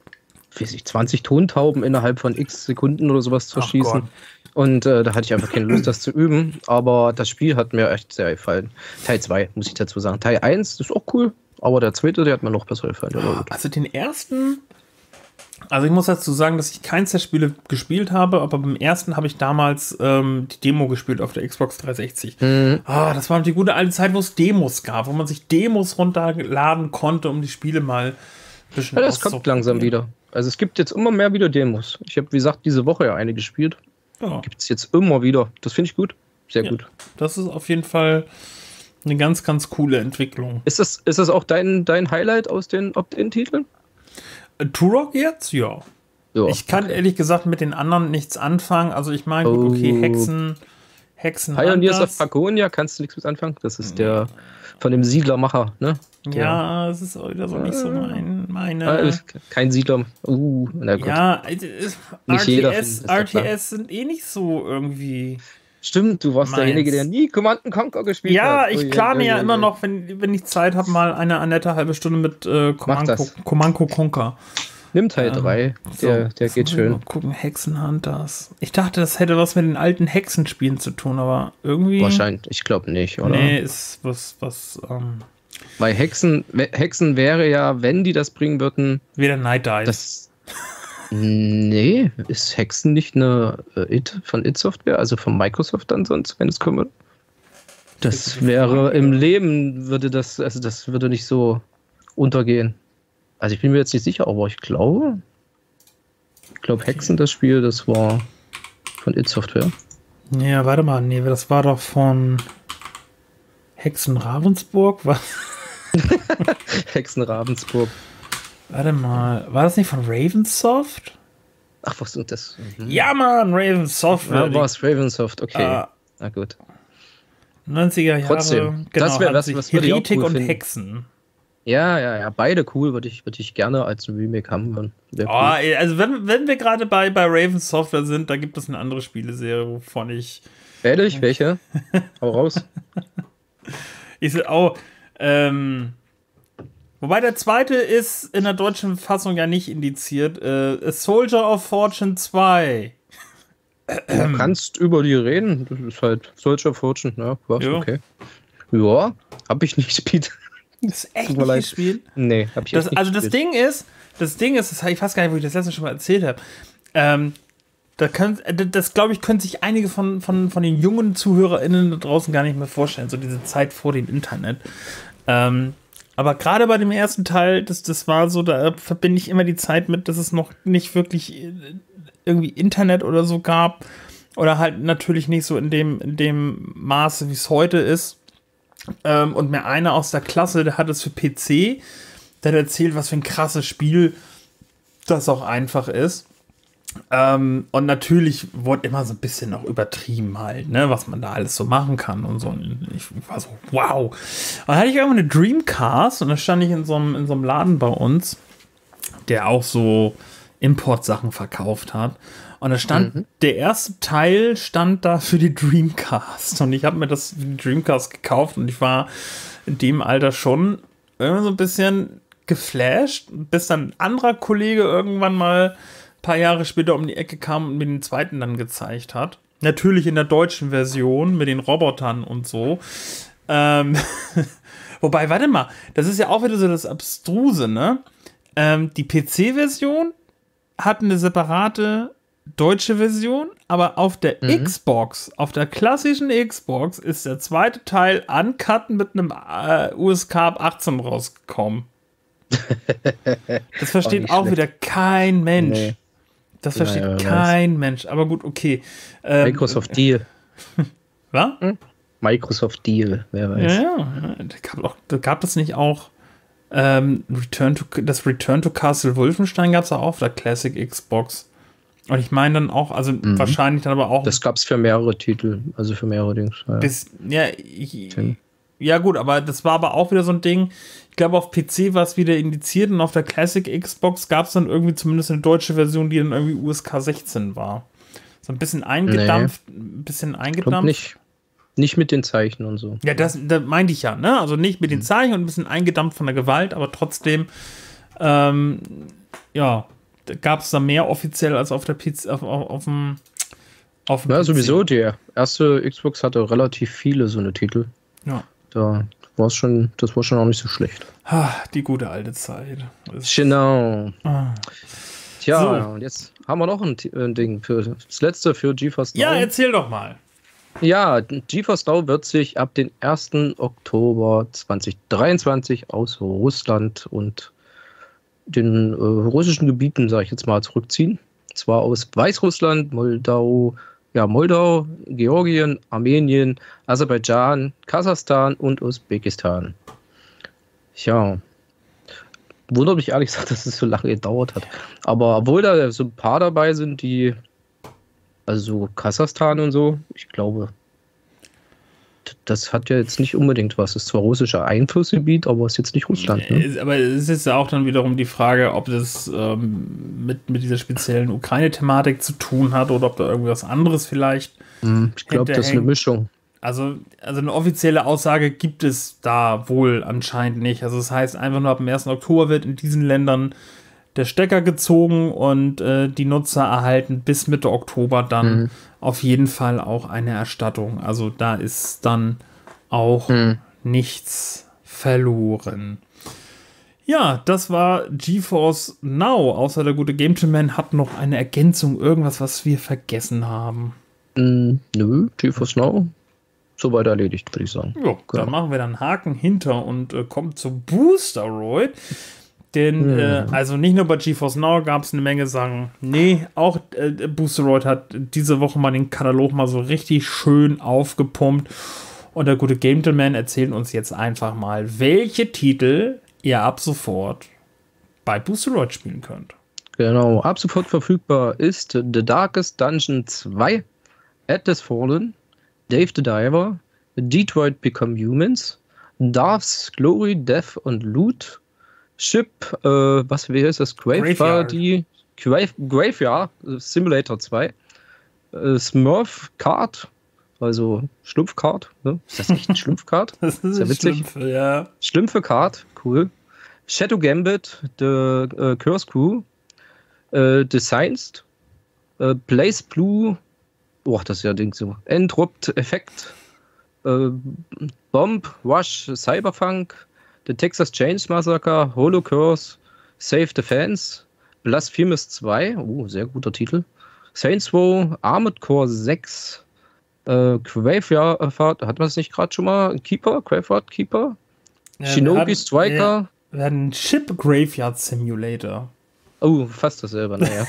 20 Tontauben innerhalb von x Sekunden oder sowas verschießen. Und da hatte ich einfach keine Lust, das zu üben. Aber das Spiel hat mir echt sehr gefallen. Teil 2, muss ich dazu sagen. Teil 1 ist auch cool. Aber der zweite, der hat mir noch besser gefallen. Also den ersten, also ich muss dazu sagen, dass ich keins der Spiele gespielt habe, aber beim ersten habe ich damals die Demo gespielt auf der Xbox 360. Das war die gute alte Zeit, wo es Demos gab, wo man sich Demos runterladen konnte, um die Spiele mal ein bisschen das kommt langsam wieder. Also es gibt jetzt immer mehr wieder Demos. Ich habe, wie gesagt, diese Woche ja eine gespielt. Ja. Gibt es jetzt immer wieder. Das finde ich gut. Sehr gut. Das ist auf jeden Fall eine ganz, ganz coole Entwicklung. Ist das auch dein Highlight aus den Opt-in-Titeln? Turok jetzt? Ja. Ich kann ehrlich gesagt mit den anderen nichts anfangen. Also ich meine, Hexen Pioneers of Pagonia kannst du nichts mit anfangen? Das ist der von dem Siedlermacher, ne? Ja, es ist auch wieder so nicht so meine... Kein Siedler. Na gut. Ja, nicht RTS sind eh nicht so irgendwie... Stimmt, du warst derjenige, der nie Command & Conquer gespielt hat. Ja, ich plane ja immer noch, wenn ich Zeit habe, mal eine nette halbe Stunde mit Command & Conquer. Nimm Teil 3, der geht schön. Mal gucken, Hexenhunters. Ich dachte, das hätte was mit den alten Hexenspielen zu tun, aber irgendwie... Wahrscheinlich, ich glaube nicht, oder? Nee, ist was weil Hexen wäre ja, wenn die das bringen würden... Wieder Night Dive. Nee, ist Hexen nicht eine von id Software, also von Microsoft dann sonst, wenn es kommen würde? Das wäre im Leben, das würde nicht so untergehen. Also ich bin mir jetzt nicht sicher, aber ich glaube Hexen, das Spiel, das war von id Software. Ja, warte mal, nee, das war doch von Hexen Ravensburg, was? Hexen Ravensburg. Warte mal, war das nicht von Ravensoft? Ach, was ist das? Ja, Mann, Ravensoft. Ja, war es Ravensoft, okay. Na gut. 90er Jahre. Trotzdem, genau, das wäre was würde ich auch cool und finden. Hexen. Ja, beide cool, würde ich gerne als Remake haben. Cool. Also wenn wir gerade bei Ravensoft sind, da gibt es eine andere Spieleserie, wovon ich... Ehrlich? Welche? Hau raus. Wobei der zweite ist in der deutschen Fassung ja nicht indiziert. A Soldier of Fortune 2. Du kannst über die reden. Das ist halt Soldier of Fortune, ne? Was? Okay. Ja, hab ich nicht gespielt. Das ist echt Tut mir nicht leid. gespielt? Nee, hab ich echt nicht Also gespielt. das Ding ist, ich weiß gar nicht, wo ich das letzte schon mal erzählt habe. Das glaube ich, können sich einige von den jungen ZuhörerInnen da draußen gar nicht mehr vorstellen, so diese Zeit vor dem Internet. Aber gerade bei dem ersten Teil, das war so, da verbinde ich immer die Zeit mit, dass es noch nicht wirklich irgendwie Internet oder so gab. Oder halt natürlich nicht so in dem Maße, wie es heute ist. Und mir einer aus der Klasse, der hat es für PC, der hat erzählt, was für ein krasses Spiel das auch einfach ist. Und natürlich wurde immer so ein bisschen noch übertrieben halt, ne, was man da alles so machen kann und so. Und ich war so, wow. Und dann hatte ich irgendwann eine Dreamcast und da stand ich in so einem Laden bei uns, der auch so Importsachen verkauft hat. Und da stand, der erste Teil stand da für die Dreamcast. Und ich habe mir das für die Dreamcast gekauft und ich war in dem Alter schon irgendwie so ein bisschen geflasht, bis dann ein anderer Kollege irgendwann mal ein paar Jahre später um die Ecke kam und mir den zweiten dann gezeigt hat. Natürlich in der deutschen Version mit den Robotern und so. Wobei, warte mal, das ist ja auch wieder so das Abstruse, ne? Die PC-Version hat eine separate deutsche Version, aber auf der Xbox, auf der klassischen Xbox, ist der zweite Teil uncut mit einem USK ab 18 rausgekommen. Das versteht auch wieder kein Mensch. Nee. Das versteht kein Mensch. Aber gut, okay. Microsoft Deal. Was? Microsoft Deal, wer weiß. Ja. Da gab es nicht auch Return to Castle Wolfenstein gab es auch auf der Classic Xbox. Und ich meine dann auch, also wahrscheinlich dann aber auch. Das gab es für mehrere Titel, also für mehrere Dings. Ja, gut, aber das war aber auch wieder so ein Ding. Ich glaube, auf PC war es wieder indiziert und auf der Classic Xbox gab es dann irgendwie zumindest eine deutsche Version, die dann irgendwie USK 16 war. So ein bisschen eingedampft, Nicht mit den Zeichen und so. Ja, das meinte ich ja, ne? Also nicht mit den Zeichen und ein bisschen eingedampft von der Gewalt, aber trotzdem, gab es da mehr offiziell als auf der PC, auf dem Ja, sowieso, die erste Xbox hatte relativ viele so eine Titel. Ja. Das war schon auch nicht so schlecht. Die gute alte Zeit. Genau. Tja, So. und jetzt haben wir noch ein Ding für das letzte für GeForce Now. Ja, erzähl doch mal. Ja, GeForce Now wird sich ab dem 1. Oktober 2023 aus Russland und den russischen Gebieten, sage ich jetzt mal, zurückziehen. Zwar aus Weißrussland, Moldau, Georgien, Armenien, Aserbaidschan, Kasachstan und Usbekistan. Ja, wundert mich ehrlich gesagt, dass es so lange gedauert hat. Aber obwohl da so ein paar dabei sind, die, also Kasachstan und so, ich glaube, das hat ja jetzt nicht unbedingt was. Das ist zwar russischer Einflussgebiet, aber es ist jetzt nicht Russland. Ne? Aber es ist ja auch dann wiederum die Frage, ob das mit dieser speziellen Ukraine-Thematik zu tun hat oder ob da irgendwas anderes vielleicht. Ich glaube, das ist eine Mischung. Also eine offizielle Aussage gibt es da wohl anscheinend nicht. Also das heißt einfach nur, ab dem 1. Oktober wird in diesen Ländern der Stecker gezogen und die Nutzer erhalten bis Mitte Oktober dann auf jeden Fall auch eine Erstattung. Also da ist dann auch nichts verloren. Ja, das war GeForce Now. Außer der gute Gentleman hat noch eine Ergänzung, irgendwas, was wir vergessen haben. Nö, GeForce Now soweit erledigt, würde ich sagen. Ja, dann machen wir dann einen Haken hinter und kommen zu Boosteroid. Denn, also nicht nur bei GeForce Now gab es eine Menge Sachen. Nee, auch Boosteroid hat diese Woche mal den Katalog mal so richtig schön aufgepumpt. Und der gute Gentleman erzählt uns jetzt einfach mal, welche Titel ihr ab sofort bei Boosteroid spielen könnt. Genau, ab sofort verfügbar ist The Darkest Dungeon 2, Atlas Fallen, Dave the Diver, Detroit Become Humans, Darth's Glory, Death und Loot, Ship, wie heißt das? Graveyard Simulator 2, Smurf Kart, also Schlumpfkart, ne? Ist das echt ein Schlumpfkart? Das ist ja witzig. Schlümpfe, ja. Schlumpfe-Kart, cool. Shadow Gambit, The Curse Crew, Designed, Blaze Blue, das ist ja Ding so, Entropt Effekt, Bomb, Rush, Cyberpunk, The Texas Chainsaw Massacre, Holocaust, Save the Fans, Blasphemous 2, sehr guter Titel, Saints Row, Armored Core 6, Graveyard, hat man es nicht gerade schon mal? Graveyard Keeper? Ja, Shinobi Striker? Wir hatten Chip Graveyard Simulator. Oh, fast dasselbe, naja.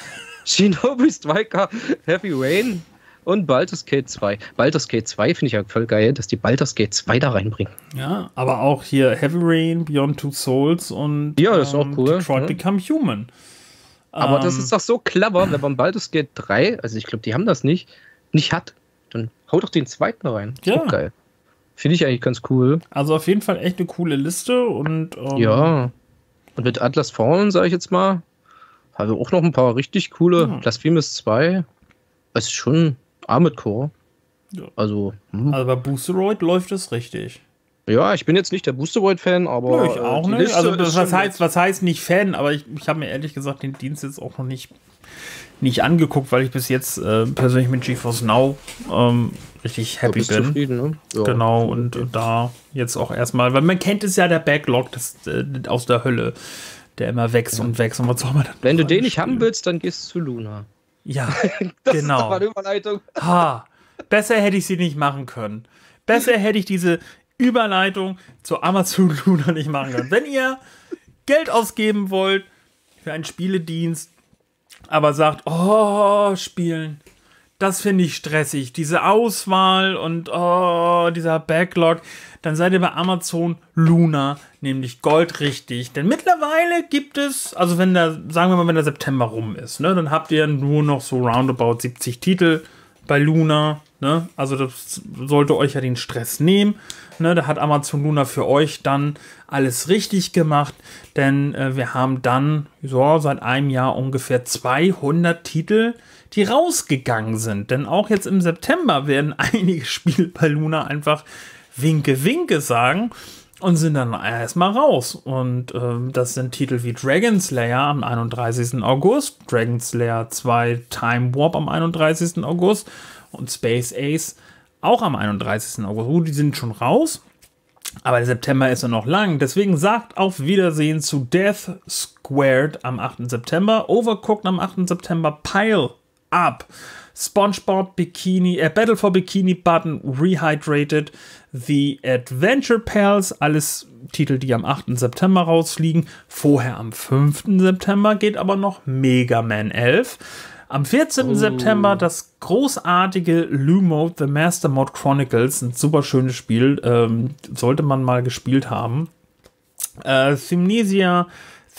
Shinobi Striker, Heavy Rain und Baldur's Gate 2. Baldur's Gate 2 finde ich ja voll geil, dass die Baldur's Gate 2 da reinbringen. Ja, aber auch hier Heavy Rain, Beyond Two Souls und ja, das ist auch cool, Detroit Become Human. Aber das ist doch so clever, wenn man Baldur's Gate 3, also ich glaube, die haben das nicht hat, dann hau doch den zweiten rein. Ist ja. Auch geil. Finde ich eigentlich ganz cool. Also auf jeden Fall echt eine coole Liste und ja. Und mit Atlas Fallen, sage ich jetzt mal, haben wir auch noch ein paar richtig coole. Blasphemous 2. Das ist schon Armored Core. Ja. Also bei Boosteroid läuft es richtig. Ja, ich bin jetzt nicht der Boosteroid-Fan, aber. Nö, ich auch nicht. Liste also was heißt nicht Fan, aber ich habe mir ehrlich gesagt den Dienst jetzt auch noch nicht angeguckt, weil ich bis jetzt persönlich mit GeForce Now richtig happy bin. Zufrieden, ne? Ja. Genau, und da jetzt auch erstmal, weil man kennt es ja, der Backlog aus der Hölle, der immer wächst und wächst. Und was soll man dann Wenn du den nicht haben willst, dann gehst du zu Luna. Ja, das genau. Ist doch mal eine Überleitung. Besser hätte ich sie nicht machen können. Besser hätte ich diese Überleitung zu Amazon Luna nicht machen können. Wenn ihr Geld ausgeben wollt für einen Spieledienst, aber sagt, spielen, das finde ich stressig, diese Auswahl und dieser Backlog, dann seid ihr bei Amazon Luna nämlich goldrichtig. Denn mittlerweile gibt es, also wenn der September rum ist, ne, dann habt ihr nur noch so roundabout 70 Titel bei Luna, ne? Also das sollte euch ja den Stress nehmen, ne? Da hat Amazon Luna für euch dann alles richtig gemacht, denn wir haben dann seit einem Jahr ungefähr 200 Titel, die rausgegangen sind, denn auch jetzt im September werden einige Spiele bei Luna einfach Winke, Winke sagen und sind dann erstmal raus. Und das sind Titel wie Dragon Slayer am 31. August, Dragon Slayer 2 Time Warp am 31. August und Space Ace auch am 31. August. Die sind schon raus, aber der September ist ja noch lang. Deswegen sagt auf Wiedersehen zu Death Squared am 8. September, Overcooked am 8. September, Pile Up, SpongeBob Battle for Bikini Button Rehydrated, The Adventure Pals, alles Titel, die am 8. September rausfliegen. Vorher am 5. September geht aber noch Mega Man 11. Am 14. September das großartige Lumode The Master Mode Chronicles, ein super schönes Spiel, sollte man mal gespielt haben. Themisia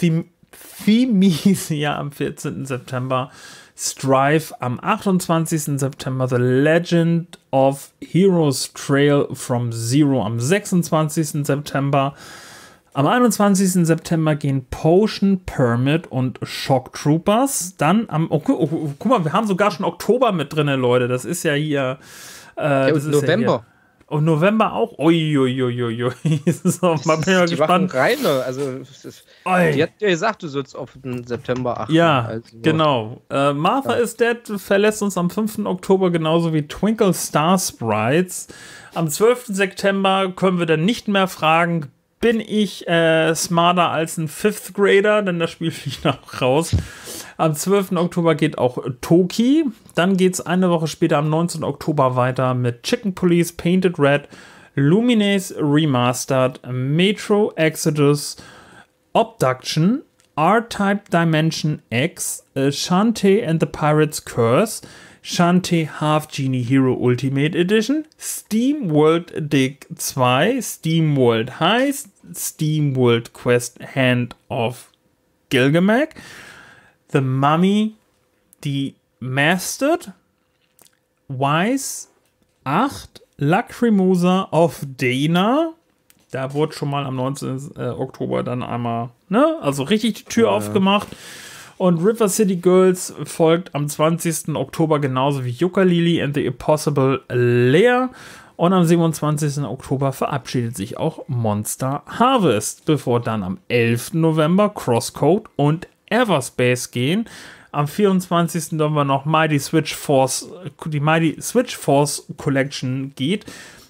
am 14. September. Strive am 28. September, The Legend of Heroes Trail from Zero am 26. September. Am 21. September gehen Potion, Permit und Shock Troopers. Dann guck mal, wir haben sogar schon Oktober mit drin, Leute. Das ist ja hier. Das ist November. Ja und November auch? Uiuiuiui. So, mal bin ich gespannt. Rein, also, die hat ja gesagt, du sollst auf den September achten. Ja, also, genau. Martha is Dead verlässt uns am 5. Oktober, genauso wie Twinkle Star Sprites. Am 12. September können wir dann nicht mehr fragen, bin ich smarter als ein Fifth Grader, denn das Spiel fliegt noch raus. Am 12. Oktober geht auch Toki. Dann geht es eine Woche später am 19. Oktober weiter mit Chicken Police, Painted Red, Lumines Remastered, Metro Exodus, Obduction, R-Type Dimension X, Shantae and the Pirate's Curse, Shantae Half Genie Hero Ultimate Edition, Steam World Dig 2, Steam World Heist, Steam World Quest Hand of Gilgamesh, The Mummy Demastered, Wise 8, Lacrimosa of Dana. Da wurde schon mal am 19. Oktober dann einmal, also richtig die Tür aufgemacht. Und River City Girls folgt am 20. Oktober genauso wie Yooka-Laylee and the Impossible Lair. Und am 27. Oktober verabschiedet sich auch Monster Harvest, bevor dann am 11. November Crosscode und Everspace gehen. Am 24. November noch die Mighty Switch Force Collection geht.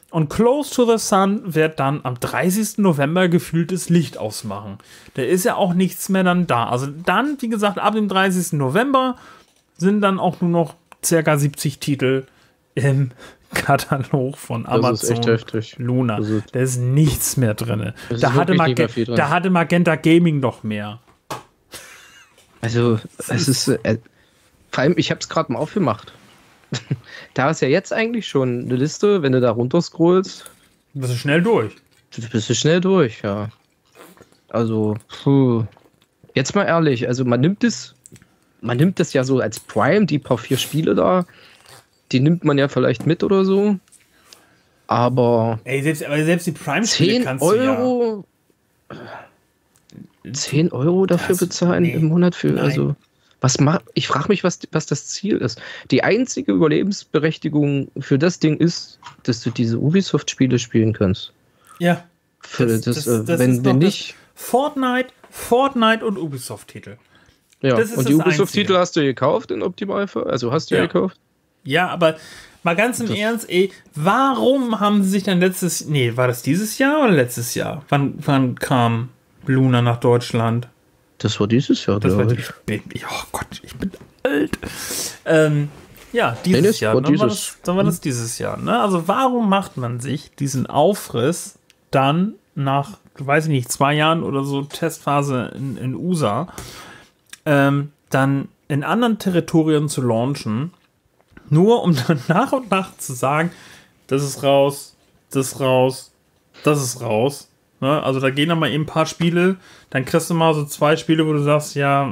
Und Close to the Sun wird dann am 30. November gefühlt das Licht ausmachen. Da ist ja auch nichts mehr dann da. Also dann, wie gesagt, ab dem 30. November sind dann auch nur noch ca. 70 Titel im Katalog von Amazon. Das ist echt heftig. Luna. Da ist nichts mehr drin. Da drin. hatte Magenta Gaming noch mehr. Also, es ist... vor allem, ich habe es gerade mal aufgemacht. Da ist ja jetzt eigentlich schon eine Liste, wenn du da runterscrollst. Bist du schnell durch. Bist du schnell durch, ja. Also, jetzt mal ehrlich, also man nimmt das ja so als Prime, die paar 4 Spiele da, die nimmt man ja vielleicht mit oder so. Aber, selbst die Prime-Spiele 10 kannst Euro, du ja. 10 Euro dafür bezahlen im Monat für, Nein. also... Ich frage mich, was das Ziel ist. Die einzige Überlebensberechtigung für das Ding ist, dass du diese Ubisoft-Spiele spielen kannst. Ja. Wenn nicht. Fortnite und Ubisoft-Titel. Ja, Das ist und die das Ubisoft-Titel Einzige. hast du gekauft in Optimalfall? Also hast du ja gekauft? Ja, aber mal ganz im Ernst, warum haben sie sich dann war das dieses Jahr oder letztes Jahr? Wann kam Luna nach Deutschland? Das war dieses Jahr, glaube ich. Oh Gott, ich bin alt. Dieses Jahr. Dann war das dieses Jahr. Ne? Also warum macht man sich diesen Aufriss dann nach, weiß ich nicht, 2 Jahren oder so Testphase in USA, dann in anderen Territorien zu launchen, nur um dann nach und nach zu sagen, das ist raus, das ist raus, das ist raus. Ne? Also da gehen dann mal eben ein paar Spiele, dann kriegst du mal so 2 Spiele, wo du sagst, ja,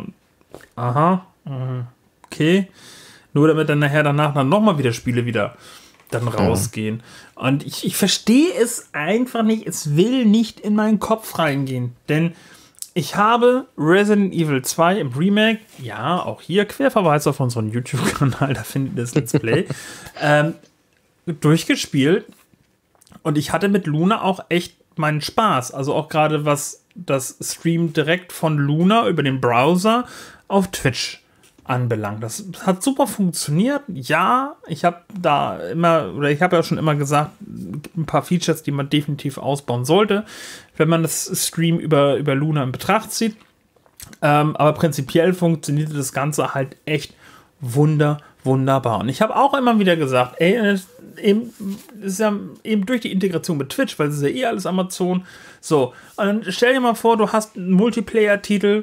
okay. Nur damit dann danach dann nochmal wieder Spiele dann rausgehen. Und ich verstehe es einfach nicht, es will nicht in meinen Kopf reingehen. Denn ich habe Resident Evil 2 im Remake, ja, auch hier Querverweis auf unseren YouTube-Kanal, da findet ihr das Let's Play, durchgespielt. Und ich hatte mit Luna auch echt meinen Spaß. Also auch gerade was das Stream direkt von Luna über den Browser auf Twitch anbelangt. Das hat super funktioniert. Ja, ich habe ja schon immer gesagt, ein paar Features, die man definitiv ausbauen sollte, wenn man das Stream über Luna in Betracht zieht. Aber prinzipiell funktionierte das Ganze halt echt wunderbar. Und ich habe auch immer wieder gesagt, das ist ja eben durch die Integration mit Twitch, weil es ist ja alles Amazon. So, und dann stell dir mal vor, du hast einen Multiplayer-Titel,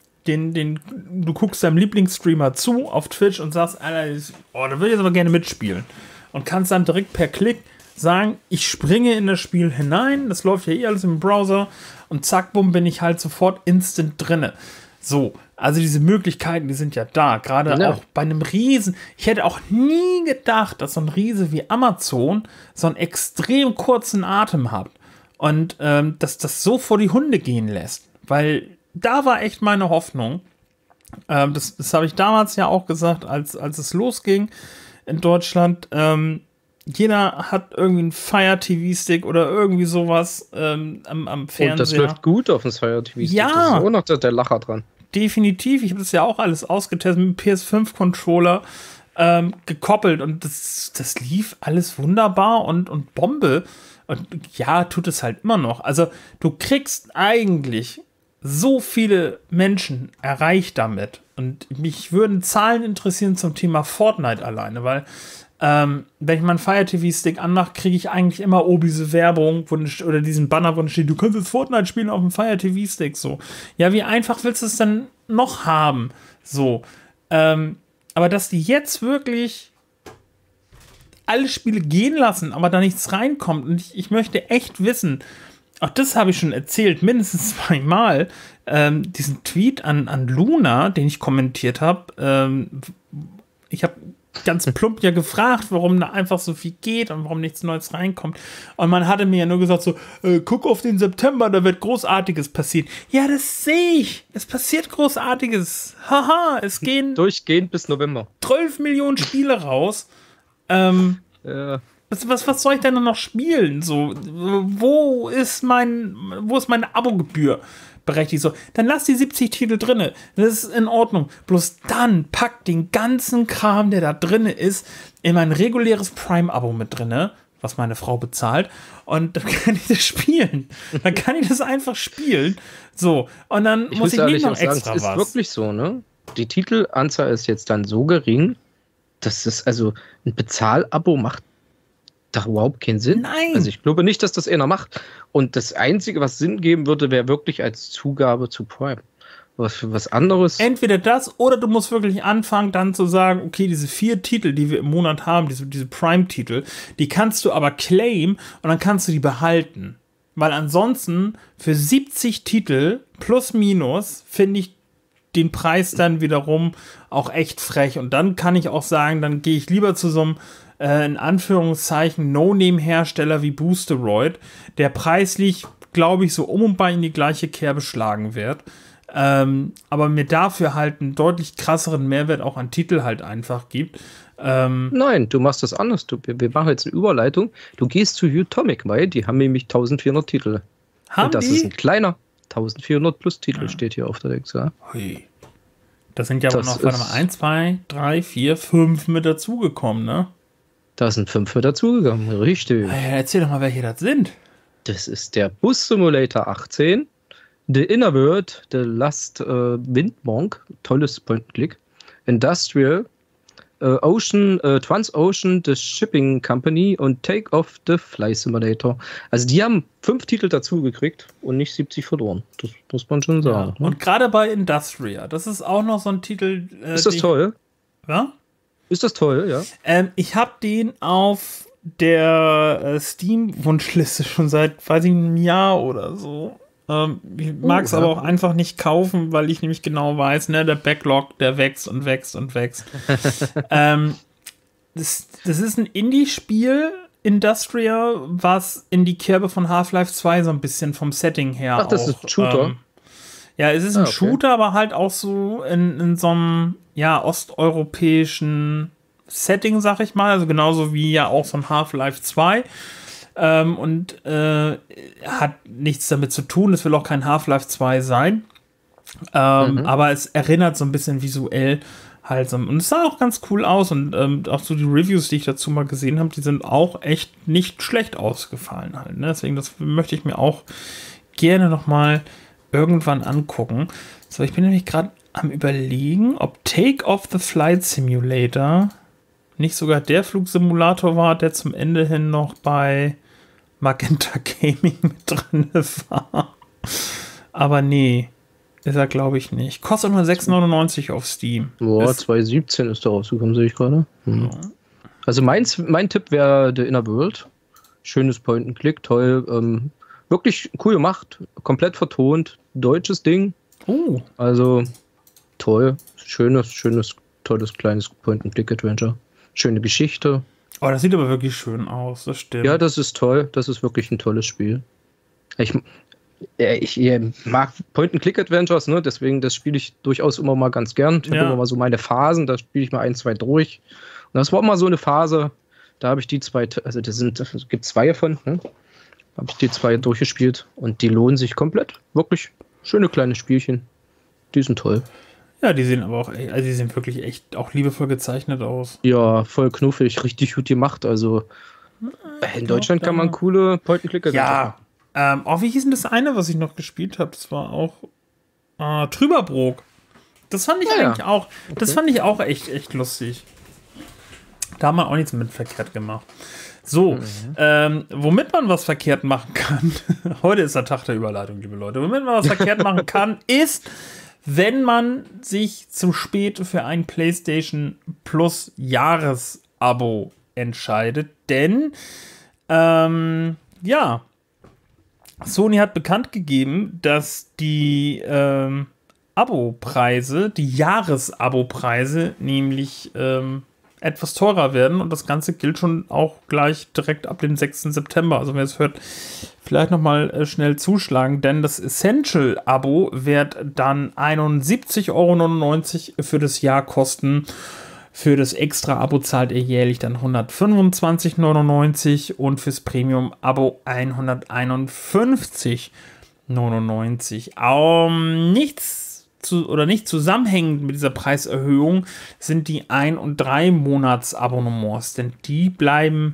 du guckst deinem Lieblingsstreamer zu auf Twitch und sagst, Alter, da will ich jetzt aber gerne mitspielen. Und kannst dann direkt per Klick sagen, ich springe in das Spiel hinein, das läuft ja alles im Browser und zack, bumm, bin ich halt sofort instant drinne. So, also diese Möglichkeiten, die sind ja da, gerade auch bei einem Riesen. Ich hätte auch nie gedacht, dass so ein Riese wie Amazon so einen extrem kurzen Atem hat und dass das so vor die Hunde gehen lässt, weil da war echt meine Hoffnung. Das habe ich damals ja auch gesagt, als es losging in Deutschland. Jeder hat irgendwie einen Fire TV-Stick oder irgendwie sowas am Fernseher. Und das läuft gut auf dem Fire TV-Stick. Ja. Das ist auch noch der Lacher dran. Definitiv. Ich habe das ja auch alles ausgetestet mit dem PS5-Controller gekoppelt und das lief alles wunderbar und Bombe. Und ja, tut es halt immer noch. Also du kriegst eigentlich so viele Menschen erreicht damit. Und mich würden Zahlen interessieren zum Thema Fortnite alleine, weil wenn ich meinen Fire TV-Stick anmache, kriege ich eigentlich immer diese Werbung oder diesen Banner, wo steht, du kannst jetzt Fortnite spielen auf dem Fire TV-Stick. So. Ja, wie einfach willst du es dann noch haben? So. Aber dass die jetzt wirklich alle Spiele gehen lassen, aber da nichts reinkommt. Und ich möchte echt wissen, auch das habe ich schon erzählt, mindestens 2-mal, diesen Tweet an Luna, den ich kommentiert habe. Ich habe ganz plump ja gefragt, warum da einfach so viel geht und warum nichts Neues reinkommt. Und man hatte mir ja nur gesagt so, guck auf den September, da wird Großartiges passieren. Ja, das sehe ich. Es passiert Großartiges. Haha, es gehen durchgehend bis November 12 Millionen Spiele raus. Ja. Was soll ich denn noch spielen? So, wo ist meine Abogebühr berechtigt? So, dann lass die 70 Titel drinne. Das ist in Ordnung. Bloß dann pack den ganzen Kram, der da drinne ist, in mein reguläres Prime-Abo mit drinne, was meine Frau bezahlt. Und dann kann ich das spielen. Dann kann ich das einfach spielen. So, und dann muss ich nicht noch extra was. Es ist wirklich so, ne? Die Titelanzahl ist jetzt dann so gering, dass es also ein Bezahlabo macht da überhaupt keinen Sinn. Nein! Also ich glaube nicht, dass das einer macht. Und das Einzige, was Sinn geben würde, wäre wirklich als Zugabe zu Prime. Was anderes. Entweder das oder du musst wirklich anfangen, dann zu sagen, okay, diese 4 Titel, die wir im Monat haben, diese Prime-Titel, die kannst du aber claimen und dann kannst du die behalten. Weil ansonsten für 70 Titel plus minus finde ich den Preis dann wiederum auch echt frech. Und dann kann ich auch sagen, dann gehe ich lieber zu so einem in Anführungszeichen No-Name-Hersteller wie Boosteroid, der preislich, glaube ich, so um und bei in die gleiche Kerbe schlagen wird. Aber mir dafür halt einen deutlich krasseren Mehrwert auch an Titel halt einfach gibt. Nein, du machst das anders. Wir machen jetzt eine Überleitung. Du gehst zu Utomic, weil die haben nämlich 1400 Titel. Haben und das die? ist ein kleiner 1400 plus Titel, steht hier auf der Dex. Ja. Hui. Das sind ja aber noch, warte mal, 1, 2, 3, 4, 5 mit dazugekommen, ne? Da sind 5 mit dazugekommen, richtig. Erzähl doch mal, welche das sind. Das ist der Bus Simulator 18, The Inner World, The Last Windmonk, tolles Point-and-Click, Industrial, Ocean, Transocean, The Shipping Company und Take Off the Fly Simulator. Also die haben 5 Titel dazu gekriegt und nicht 70 verloren. Das muss man schon sagen. Ja. Und gerade bei Industrial, das ist auch noch so ein Titel. Ist das toll? Ja? Ist das toll, ja. Ich habe den auf der Steam-Wunschliste schon seit, weiß ich, einem Jahr oder so. Ich mag es aber auch einfach nicht kaufen, weil ich nämlich genau weiß, ne, der Backlog, der wächst und wächst und wächst. Das ist ein Indie-Spiel, Industrial, was in die Kerbe von Half-Life 2 so ein bisschen vom Setting her Ach, das ist ein Shooter? Ja, es ist ein Shooter, aber halt auch so in so einem, ja, osteuropäischen Setting, sag ich mal. Also genauso wie ja auch so ein Half-Life 2. Und hat nichts damit zu tun. Es will auch kein Half-Life 2 sein. Aber es erinnert so ein bisschen visuell halt so. Und es sah auch ganz cool aus. Und auch so die Reviews, die ich dazu mal gesehen habe, die sind auch echt nicht schlecht ausgefallen halt. Ne? Deswegen, das möchte ich mir auch gerne noch mal irgendwann angucken. So, ich bin nämlich gerade am Überlegen, ob Take Off the Flight Simulator nicht sogar der Flugsimulator war, der zum Ende hin noch bei Magenta Gaming mit drin war. Aber nee, ist er glaube ich nicht. Kostet nur 6,99 auf Steam. Boah, 2017 ist da rausgekommen, sehe ich gerade. Ja. Also mein Tipp wäre The Inner World. Schönes Point-and-Click, toll. Wirklich cool gemacht, komplett vertont. Deutsches Ding. Also toll. Schönes, tolles, kleines Point-and-Click-Adventure. Schöne Geschichte. Oh, das sieht aber wirklich schön aus, das stimmt. Ja, das ist toll. Das ist wirklich ein tolles Spiel. Ich mag Point-and-Click-Adventures, ne? Deswegen, das spiele ich durchaus immer mal ganz gern. Ich habe immer mal so meine Phasen, da spiele ich mal 1, 2 durch. Und das war mal so eine Phase, da habe ich die 2, also es gibt 2 davon, ne? Habe ich die 2 durchgespielt und die lohnen sich komplett. Wirklich schöne kleine Spielchen. Die sind toll. Ja, die sehen aber auch, also die sehen wirklich echt auch liebevoll gezeichnet aus. Ja, voll knuffig, richtig gut gemacht. Also in Deutschland kann man coole Point-and-Click machen. Ja, wie hieß denn das eine, was ich noch gespielt habe? Das war auch Trüberbrook. Das fand ich eigentlich auch, das fand ich auch echt lustig. Da haben wir auch nichts mit verkehrt gemacht. So, womit man was verkehrt machen kann, heute ist der Tag der Überleitung, liebe Leute, womit man was verkehrt machen kann, ist, wenn man sich zu spät für ein PlayStation Plus Jahresabo entscheidet, denn Sony hat bekannt gegeben, dass die Abo-Preise, die Jahresabopreise, nämlich etwas teurer werden und das Ganze gilt schon auch gleich direkt ab dem 6. September. Also wer es hört, vielleicht nochmal schnell zuschlagen, denn das Essential-Abo wird dann 71,99 € für das Jahr kosten. Für das Extra-Abo zahlt ihr jährlich dann 125,99 € und fürs Premium-Abo 151,99 €. Nicht zusammenhängend mit dieser Preiserhöhung sind die 1- und 3-Monats-Abonnements, denn die bleiben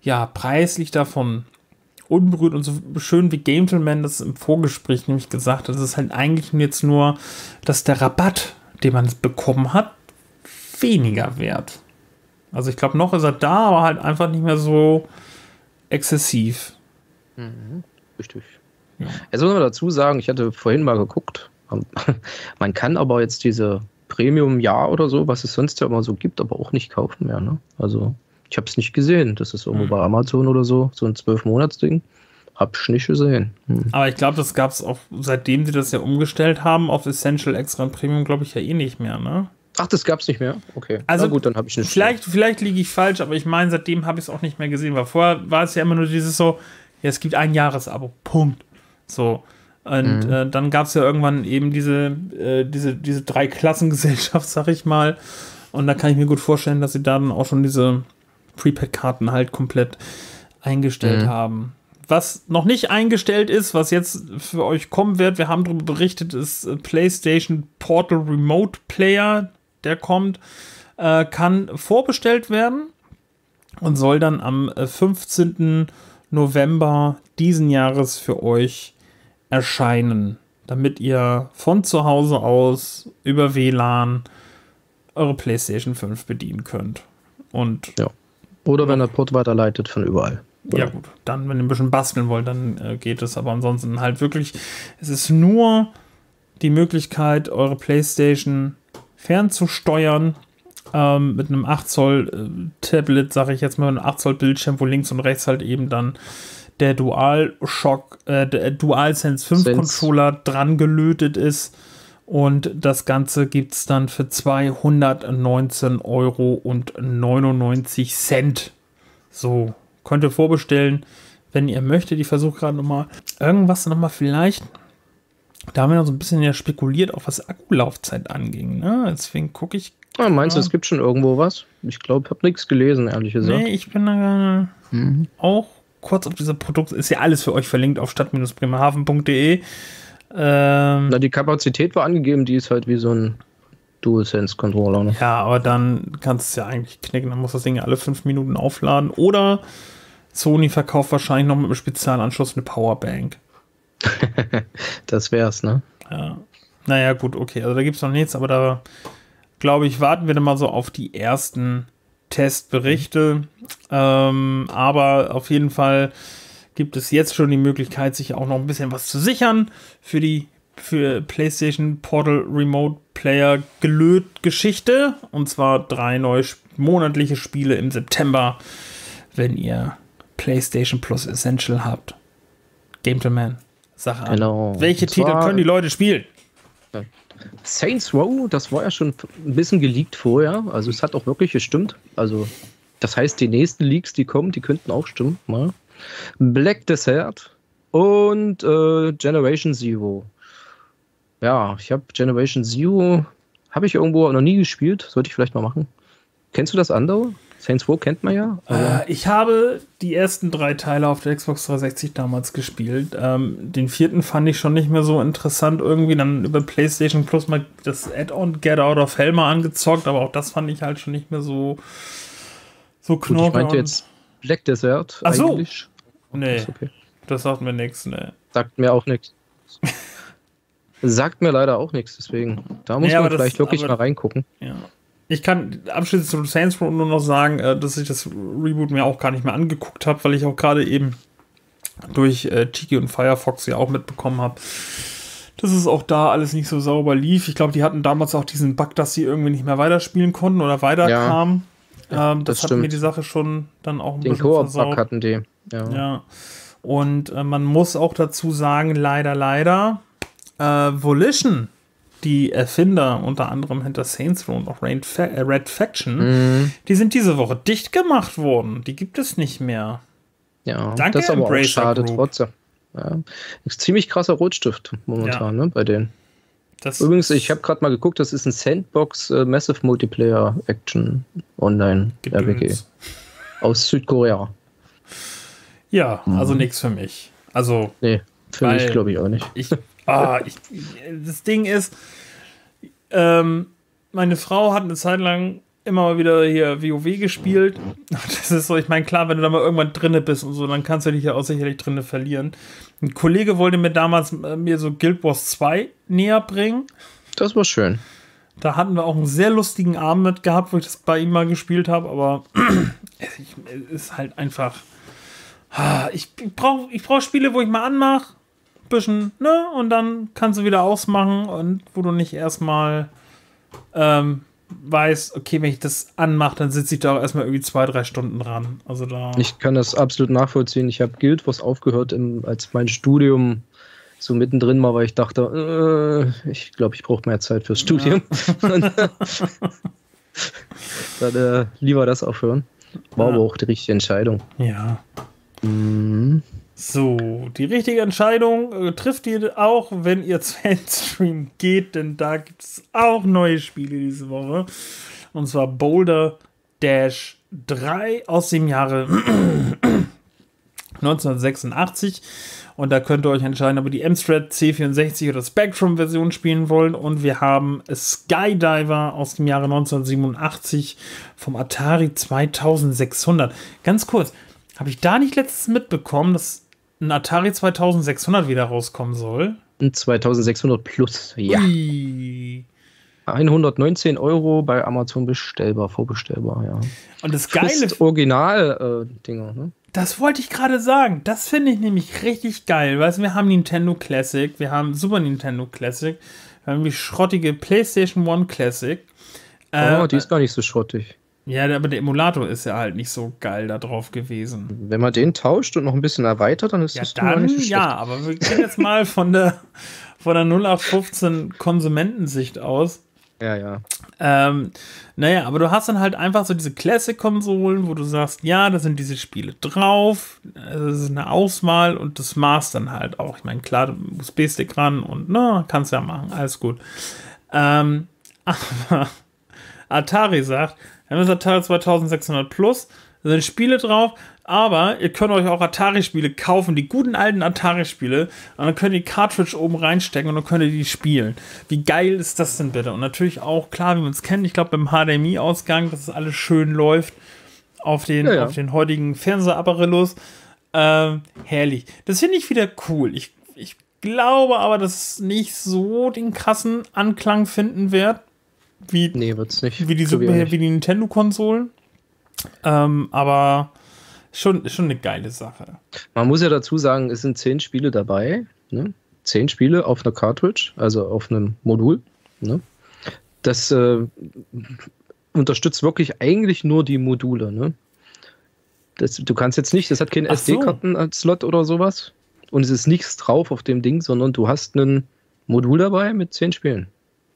ja, preislich davon unberührt und so schön wie Gentleman das im Vorgespräch nämlich gesagt hat, es ist halt eigentlich jetzt nur, dass der Rabatt, den man bekommen hat, weniger wert. Also ich glaube, noch ist er da, aber halt einfach nicht mehr so exzessiv. Richtig. Ja. Jetzt muss man dazu sagen, ich hatte vorhin mal geguckt, man kann aber jetzt diese Premium-Jahr oder so, was es sonst ja immer so gibt, aber auch nicht kaufen mehr. Ne? Also ich habe es nicht gesehen. Das ist irgendwo bei Amazon oder so ein 12-Monats-Ding. Hab ich nicht gesehen. Aber ich glaube, das gab es auch, seitdem sie das ja umgestellt haben, auf Essential Extra und Premium, glaube ich ja eh nicht mehr, ne? Ach, das gab's nicht mehr? Okay. Also na gut, dann habe ich nicht. Vielleicht liege ich falsch, aber ich meine, seitdem habe ich es auch nicht mehr gesehen, weil vorher war es ja immer nur dieses so, ja, es gibt ein Jahresabo, Punkt. So. Und dann gab es ja irgendwann eben diese 3-Klassengesellschaft, sag ich mal. Und da kann ich mir gut vorstellen, dass sie da dann auch schon diese Prepaid-Karten halt komplett eingestellt haben. Was noch nicht eingestellt ist, was jetzt für euch kommen wird, wir haben darüber berichtet, ist PlayStation Portal Remote Player, der kommt, kann vorbestellt werden und soll dann am 15. November diesen Jahres für euch erscheinen, damit ihr von zu Hause aus über WLAN eure PlayStation 5 bedienen könnt. Und ja. Oder wenn er Port weiterleitet von überall. Ja gut, dann, wenn ihr ein bisschen basteln wollt, dann geht es. Aber ansonsten halt wirklich, es ist nur die Möglichkeit, eure PlayStation fernzusteuern mit einem 8 Zoll Tablet, sage ich jetzt mal, einem 8 Zoll Bildschirm, wo links und rechts halt eben dann der DualSense 5 Controller dran gelötet ist. Und das Ganze gibt es dann für 219,99 €. So, könnt ihr vorbestellen, wenn ihr möchtet. Ich versuche gerade nochmal vielleicht. Da haben wir noch so ein bisschen ja spekuliert, auch was Akkulaufzeit anging. Ne? Deswegen gucke ich. Meinst du, es gibt schon irgendwo was? Ich glaube, ich habe nichts gelesen, ehrlich gesagt. Nee, ich bin da auch kurz auf dieser Produkt. Ist ja alles für euch verlinkt auf stadt-bremerhaven.de. Na, die Kapazität war angegeben, die ist halt wie so ein DualSense-Controller. Ne? Ja, aber dann kannst du es ja eigentlich knicken. Dann muss das Ding ja alle 5 Minuten aufladen. Oder Sony verkauft wahrscheinlich noch mit einem Spezialanschluss eine Powerbank. Das wär's, ne? Ja. Naja, gut, okay. Also da gibt es noch nichts, aber da, glaube ich, warten wir dann mal so auf die ersten Testberichte. Aber auf jeden Fall gibt es jetzt schon die Möglichkeit, sich auch noch ein bisschen was zu sichern für PlayStation Portal Remote Player Geschichte. Und zwar 3 neue monatliche Spiele im September, wenn ihr PlayStation Plus Essential habt. Gentleman, Sache an. Genau. Welche Titel können die Leute spielen? Saints Row, das war ja schon ein bisschen geleakt vorher. Also es hat auch wirklich gestimmt. Also das heißt, die nächsten Leaks, die kommen, die könnten auch stimmen. Mal. Black Desert und Generation Zero. Ja, ich habe Generation Zero, habe ich irgendwo noch nie gespielt. Sollte ich vielleicht mal machen. Kennst du das andere? Saints Row kennt man ja. Ich habe die ersten 3 Teile auf der Xbox 360 damals gespielt. Den 4. fand ich schon nicht mehr so interessant irgendwie. Dann über PlayStation Plus mal das Add-on Get Out of Hell mal angezockt, aber auch das fand ich halt schon nicht mehr so knorke. Ich meinte jetzt Black Desert. Ach so. Eigentlich. Nee, Okay. das sagt mir nichts, ne. Sagt mir auch nichts. Sagt mir leider auch nichts, deswegen. Da muss man vielleicht wirklich mal reingucken. Ja. Ich kann abschließend zu Saints Row nur noch sagen, dass ich das Reboot mir auch gar nicht mehr angeguckt habe, weil ich auch gerade eben durch Tiki und Firefox ja auch mitbekommen habe, dass es auch da alles nicht so sauber lief. Ich glaube, die hatten damals auch diesen Bug, dass sie irgendwie nicht mehr weiterspielen konnten oder weiterkamen. Ja, das hat mir die Sache schon dann auch ein bisschen versaut. Den Koop-Bug hatten die. Ja. Und man muss auch dazu sagen, leider, Volition, die Erfinder unter anderem hinter Saints Row und auch Red Faction, die sind diese Woche dicht gemacht worden. Die gibt es nicht mehr. Ja, danke, das ist aber Embracer auch schade Group. trotzdem. Ja. Ist ziemlich krasser Rotstift momentan, ne, bei denen. Übrigens, ich habe gerade mal geguckt, das ist ein Sandbox Massive Multiplayer Action Online RPG aus Südkorea. Ja, also nichts für mich. Also nee, für mich glaube ich auch nicht. Das Ding ist, meine Frau hat eine Zeit lang immer mal wieder hier WoW gespielt. Das ist so, ich meine, klar, wenn du da mal irgendwann drinne bist und so, dann kannst du dich ja auch sicherlich drinne verlieren. Ein Kollege wollte mir damals mir so Guild Wars 2 näher bringen. Das war schön. Da hatten wir auch einen sehr lustigen Abend mit gehabt, wo ich das bei ihm mal gespielt habe, aber es ist halt einfach. Ich brauch Spiele, wo ich mal anmache, ein bisschen, ne? Und dann kannst du wieder ausmachen und wo du nicht erstmal weißt, okay, wenn ich das anmache, dann sitze ich da auch erstmal irgendwie 2-3 Stunden dran. Also da. Ich kann das absolut nachvollziehen. Ich habe Guild Wars aufgehört, als mein Studium so mittendrin mal, weil ich dachte, ich glaube, ich brauche mehr Zeit fürs Studium. Dann lieber das aufhören. War aber auch die richtige Entscheidung. Ja. So, die richtige Entscheidung trifft ihr auch, wenn ihr zu Endstream geht, denn da gibt es auch neue Spiele diese Woche. Und zwar Boulder Dash 3 aus dem Jahre 1986. Und da könnt ihr euch entscheiden, ob ihr die Amstrad C64 oder Spectrum-Version spielen wollt. Und wir haben Skydiver aus dem Jahre 1987 vom Atari 2600. Ganz kurz, habe ich da nicht letztens mitbekommen, dass ein Atari 2600 wieder rauskommen soll? Ein 2600 plus, ja. Ui. 119 € bei Amazon bestellbar, vorbestellbar, ja. Und das Geile... Original-Dinger, ne? Das wollte ich gerade sagen. Das finde ich nämlich richtig geil. Weißt du, wir haben Nintendo Classic, wir haben Super Nintendo Classic, wir haben die schrottige PlayStation 1 Classic. Die ist gar nicht so schrottig. Ja, aber der Emulator ist ja halt nicht so geil da drauf gewesen. Wenn man den tauscht und noch ein bisschen erweitert, dann ist das gar nicht so schlecht. Ja, aber wir gehen jetzt mal von der 0815 Konsumentensicht aus. Ja. Naja, aber du hast dann halt einfach so diese Classic-Konsolen, wo du sagst, ja, da sind diese Spiele drauf, das ist eine Auswahl und das war's dann halt auch. Ich meine, klar, USB-Stick ran und kannst ja machen, alles gut. Aber Atari sagt, wir haben das Atari 2600 Plus, da sind Spiele drauf, aber ihr könnt euch auch Atari-Spiele kaufen, die guten alten Atari-Spiele, und dann könnt ihr die Cartridge oben reinstecken und dann könnt ihr die spielen. Wie geil ist das denn bitte? Und natürlich auch, klar, wie man es kennt, ich glaube beim HDMI-Ausgang, dass es alles schön läuft auf den heutigen Fernsehabparillos. Herrlich. Das finde ich wieder cool. Ich glaube aber, dass es nicht so den krassen Anklang finden wird, wird's nicht. wie die Nintendo-Konsolen. Aber schon eine geile Sache. Man muss ja dazu sagen, es sind 10 Spiele dabei. Ne? 10 Spiele auf einer Cartridge, also auf einem Modul. Ne? Das unterstützt wirklich eigentlich nur die Module. Ne? Du kannst jetzt nicht, das hat keinen SD-Karten-Slot oder sowas. Und es ist nichts drauf auf dem Ding, sondern du hast ein Modul dabei mit 10 Spielen.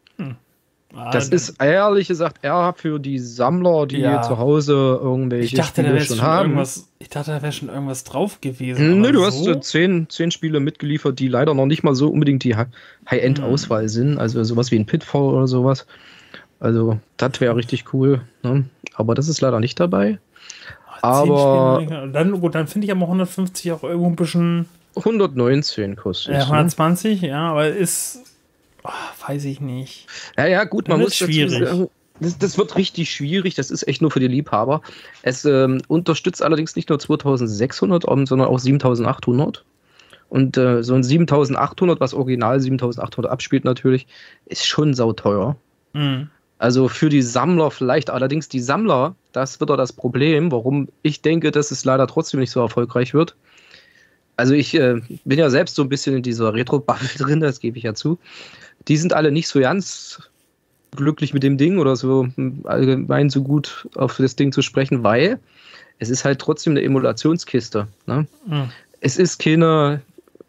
Das ist ehrlich gesagt eher für die Sammler, die zu Hause irgendwelche Spiele schon haben. Ich dachte, da wäre schon irgendwas drauf gewesen. Nö, du hast 10 Spiele mitgeliefert, die leider noch nicht mal so unbedingt die High-End-Auswahl sind. Also sowas wie ein Pitfall oder sowas. Also das wäre richtig cool. Ne? Aber das ist leider nicht dabei. Aber dann finde ich aber 150 auch irgendwo ein bisschen... 119 kostet es. 120, ja, aber ist... weiß ich nicht. Ja, gut, man muss schwierig. Dazu sagen, das wird richtig schwierig, das ist echt nur für die Liebhaber. Es unterstützt allerdings nicht nur 2600, sondern auch 7800. Und so ein 7800, was original 7800 abspielt natürlich, ist schon sauteuer. Mhm. Also für die Sammler vielleicht, allerdings die Sammler, das wird auch das Problem, warum ich denke, dass es leider trotzdem nicht so erfolgreich wird. Also ich bin ja selbst so ein bisschen in dieser Retro-Bubble drin, das gebe ich ja zu. Die sind alle nicht so ganz glücklich mit dem Ding oder so allgemein so gut auf das Ding zu sprechen, weil es ist halt trotzdem eine Emulationskiste. Ne? Mhm. Es ist keine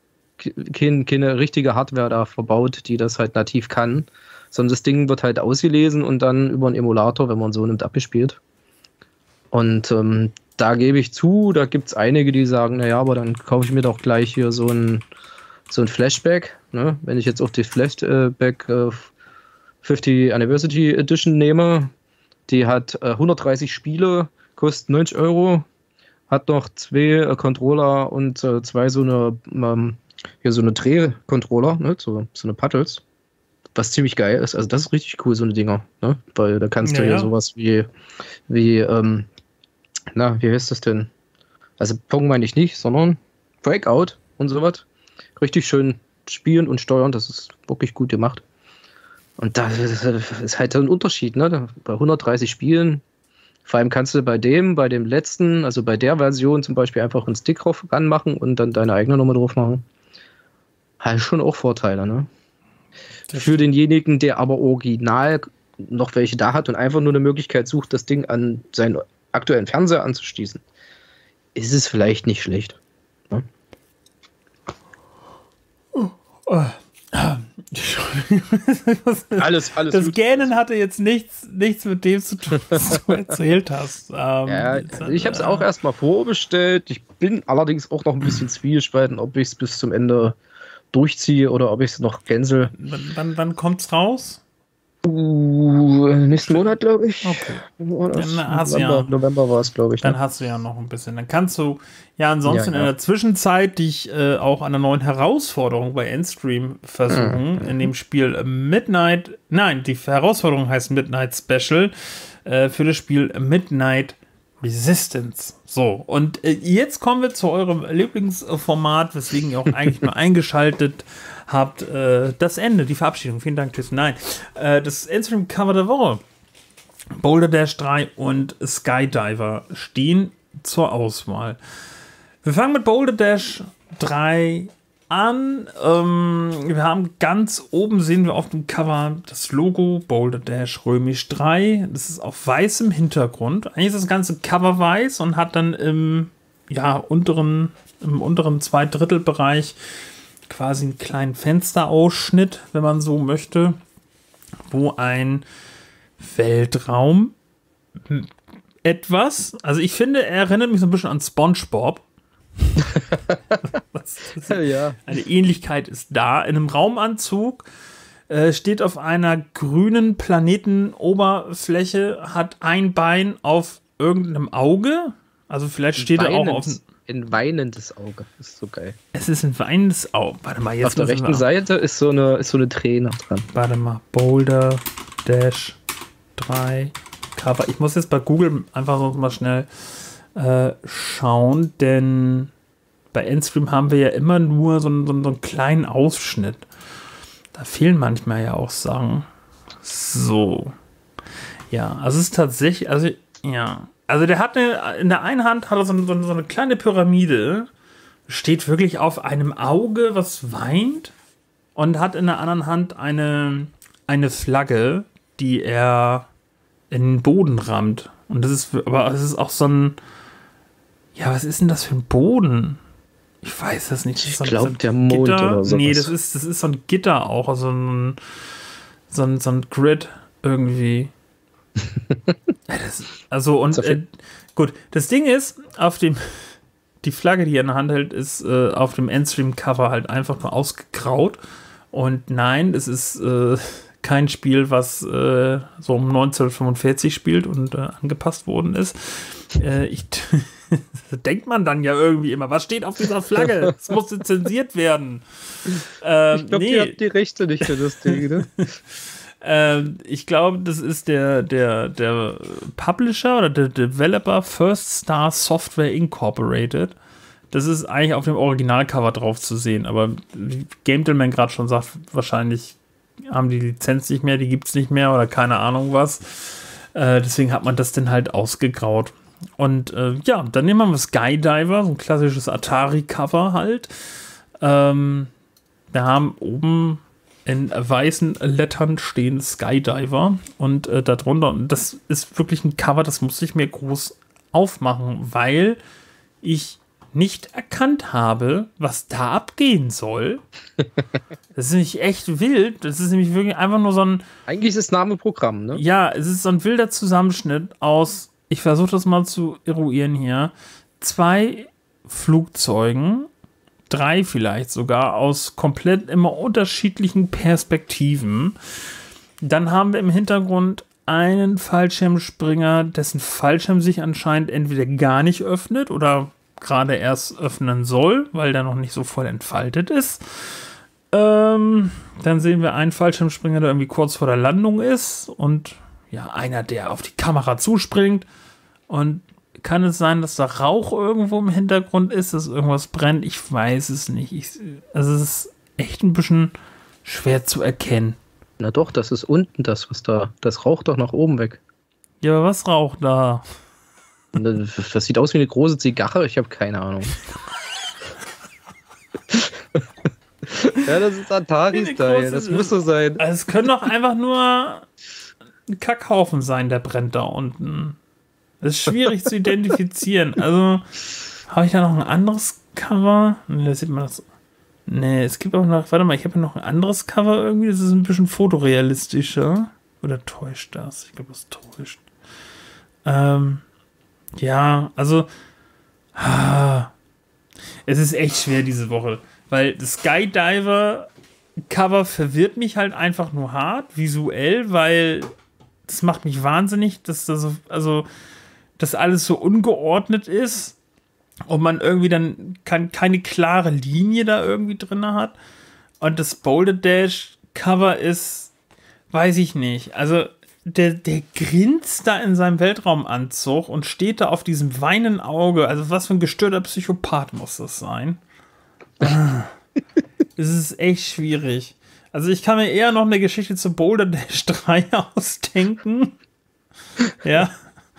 richtige Hardware da verbaut, die das halt nativ kann, sondern das Ding wird halt ausgelesen und dann über einen Emulator, wenn man so nimmt, abgespielt. Und da gebe ich zu, da gibt es einige, die sagen, naja, aber dann kaufe ich mir doch gleich hier so ein Flashback. Ne? Wenn ich jetzt auf die Flashback 50 Anniversary Edition nehme, die hat 130 Spiele, kostet 90 €, hat noch 2 Controller und 2 so eine Drehcontroller, ne? so eine Paddles. was ziemlich geil ist. Also das ist richtig cool, so eine Dinger. Ne? Weil da kannst du ja sowas wie wie heißt das denn? Also Pong meine ich nicht, sondern Breakout und sowas. Richtig schön spielen und steuern, das ist wirklich gut gemacht. Und da ist halt ein Unterschied, ne? Bei 130 Spielen, vor allem kannst du bei dem letzten, also bei der Version zum Beispiel einfach einen Stick drauf ranmachen und dann deine eigene Nummer drauf machen. Halt schon auch Vorteile, ne? Für denjenigen, der aber original noch welche da hat und einfach nur eine Möglichkeit sucht, das Ding an seinen aktuellen Fernseher anzuschließen, ist es vielleicht nicht schlecht. Ne? Alles das gut. Gähnen hatte jetzt nichts mit dem zu tun, was du erzählt hast. Ich habe es auch erstmal vorbestellt. Ich bin allerdings auch noch ein bisschen zwiegespalten, ob ich es bis zum Ende durchziehe oder ob ich es noch cancel. Wann kommt's raus? Nächsten Monat, glaube ich. Okay. November war es, glaube ich. Dann hast du ja noch ein bisschen. Dann kannst du ja ansonsten in der Zwischenzeit dich auch an einer neuen Herausforderung bei Endstream versuchen. In dem Spiel die Herausforderung heißt Midnight Special für das Spiel Midnight Resistance. So, und jetzt kommen wir zu eurem Lieblingsformat, weswegen ihr auch eigentlich nur eingeschaltet habt. Das Ende, die Verabschiedung. Vielen Dank, tschüss. Nein, das Endstream-Cover der Woche. Boulder Dash 3 und Skydiver stehen zur Auswahl. Wir fangen mit Boulder Dash 3 an. Wir haben ganz oben, sehen wir auf dem Cover das Logo Boulder Dash Römisch 3. Das ist auf weißem Hintergrund. Eigentlich ist das ganze Cover weiß und hat dann im unteren 2/3 quasi einen kleinen Fensterausschnitt, wenn man so möchte, wo ein Weltraum also ich finde, er erinnert mich so ein bisschen an SpongeBob. Ja. Eine Ähnlichkeit ist da. In einem Raumanzug steht auf einer grünen Planetenoberfläche, hat ein Bein auf irgendeinem Auge. Also vielleicht steht er auch auf ein weinendes Auge. Das ist so geil. Es ist ein weinendes Auge. Warte mal, jetzt auf der rechten Seite ist so eine Träne dran. Warte mal, Boulder Dash 3 Cover. Ich muss jetzt bei Google einfach sonst mal schnell schauen, denn bei Endstream haben wir ja immer nur so einen kleinen Ausschnitt. Da fehlen manchmal ja auch Sachen. So. Ja, also es ist tatsächlich, also der hat in der einen Hand hat er so eine kleine Pyramide, steht wirklich auf einem Auge, was weint, und hat in der anderen Hand eine Flagge, die er in den Boden rammt. Und das ist auch so ein, was ist denn das für ein Boden? Ich weiß das nicht. Ich glaube, der Mond Gitter? oder so. Nee, das ist so ein Gitter auch, also so ein Grid irgendwie. Gut, das Ding ist, die Flagge, die er in der Hand hält, ist auf dem Endstream-Cover halt einfach nur ausgegraut. Und nein, es ist kein Spiel, was so um 1945 spielt und angepasst worden ist. Denkt man dann ja irgendwie immer, was steht auf dieser Flagge? Es musste zensiert werden. Ich glaube, ihr habt die Rechte nicht für das Ding, ne? Ich glaube, das ist der Publisher oder der Developer First Star Software Incorporated. Das ist eigentlich auf dem Originalcover drauf zu sehen, aber wie Gamedelman gerade schon sagt, wahrscheinlich haben die Lizenz nicht mehr, die gibt es nicht mehr oder keine Ahnung was. Deswegen hat man das dann halt ausgegraut. Und dann nehmen wir Skydiver, so ein klassisches Atari-Cover halt. Wir haben oben in weißen Lettern stehen Skydiver und darunter, und das ist wirklich ein Cover, das musste ich mir groß aufmachen, weil ich nicht erkannt habe, was da abgehen soll. Das ist nämlich echt wild. Das ist nämlich wirklich einfach nur so ein... Eigentlich ist es Name-Programm, ne? Ja, es ist so ein wilder Zusammenschnitt aus, ich versuche das mal zu eruieren hier, 2 Flugzeugen, 3 vielleicht sogar, aus komplett immer unterschiedlichen Perspektiven. Dann haben wir im Hintergrund einen Fallschirmspringer, dessen Fallschirm sich anscheinend entweder gar nicht öffnet oder gerade erst öffnen soll, weil der noch nicht so voll entfaltet ist. Dann sehen wir einen Fallschirmspringer, der irgendwie kurz vor der Landung ist und ja, einer, der auf die Kamera zuspringt. Und kann es sein, dass da Rauch irgendwo im Hintergrund ist, dass irgendwas brennt? Ich weiß es nicht. Also es ist echt ein bisschen schwer zu erkennen. Na doch, das ist unten das, was da, das raucht doch nach oben weg. Ja, aber was raucht da? Das sieht aus wie eine große Zigarre, ich habe keine Ahnung. Ja, das ist Atari-Style, das muss so sein. Also es können doch einfach nur ein Kackhaufen sein, der brennt da unten. Das ist schwierig zu identifizieren. Also, habe ich da noch ein anderes Cover? Ne, da sieht man das. Ne, es gibt auch noch, warte mal, ich habe ja noch ein anderes Cover irgendwie, das ist ein bisschen fotorealistischer. Oder täuscht das? Ich glaube, das täuscht. Ja, also, es ist echt schwer diese Woche, weil das Skydiver-Cover verwirrt mich halt einfach nur hart, visuell, weil das macht mich wahnsinnig, dass das, also, dass alles so ungeordnet ist und man irgendwie dann keine klare Linie da irgendwie drin hat. Und das Boulder Dash Cover ist, weiß ich nicht, also der grinst da in seinem Weltraumanzug und steht da auf diesem weinenden Auge. Also was für ein gestörter Psychopath muss das sein? Es ist echt schwierig. Also ich kann mir eher noch eine Geschichte zu Boulder Dash 3 ausdenken. Ja.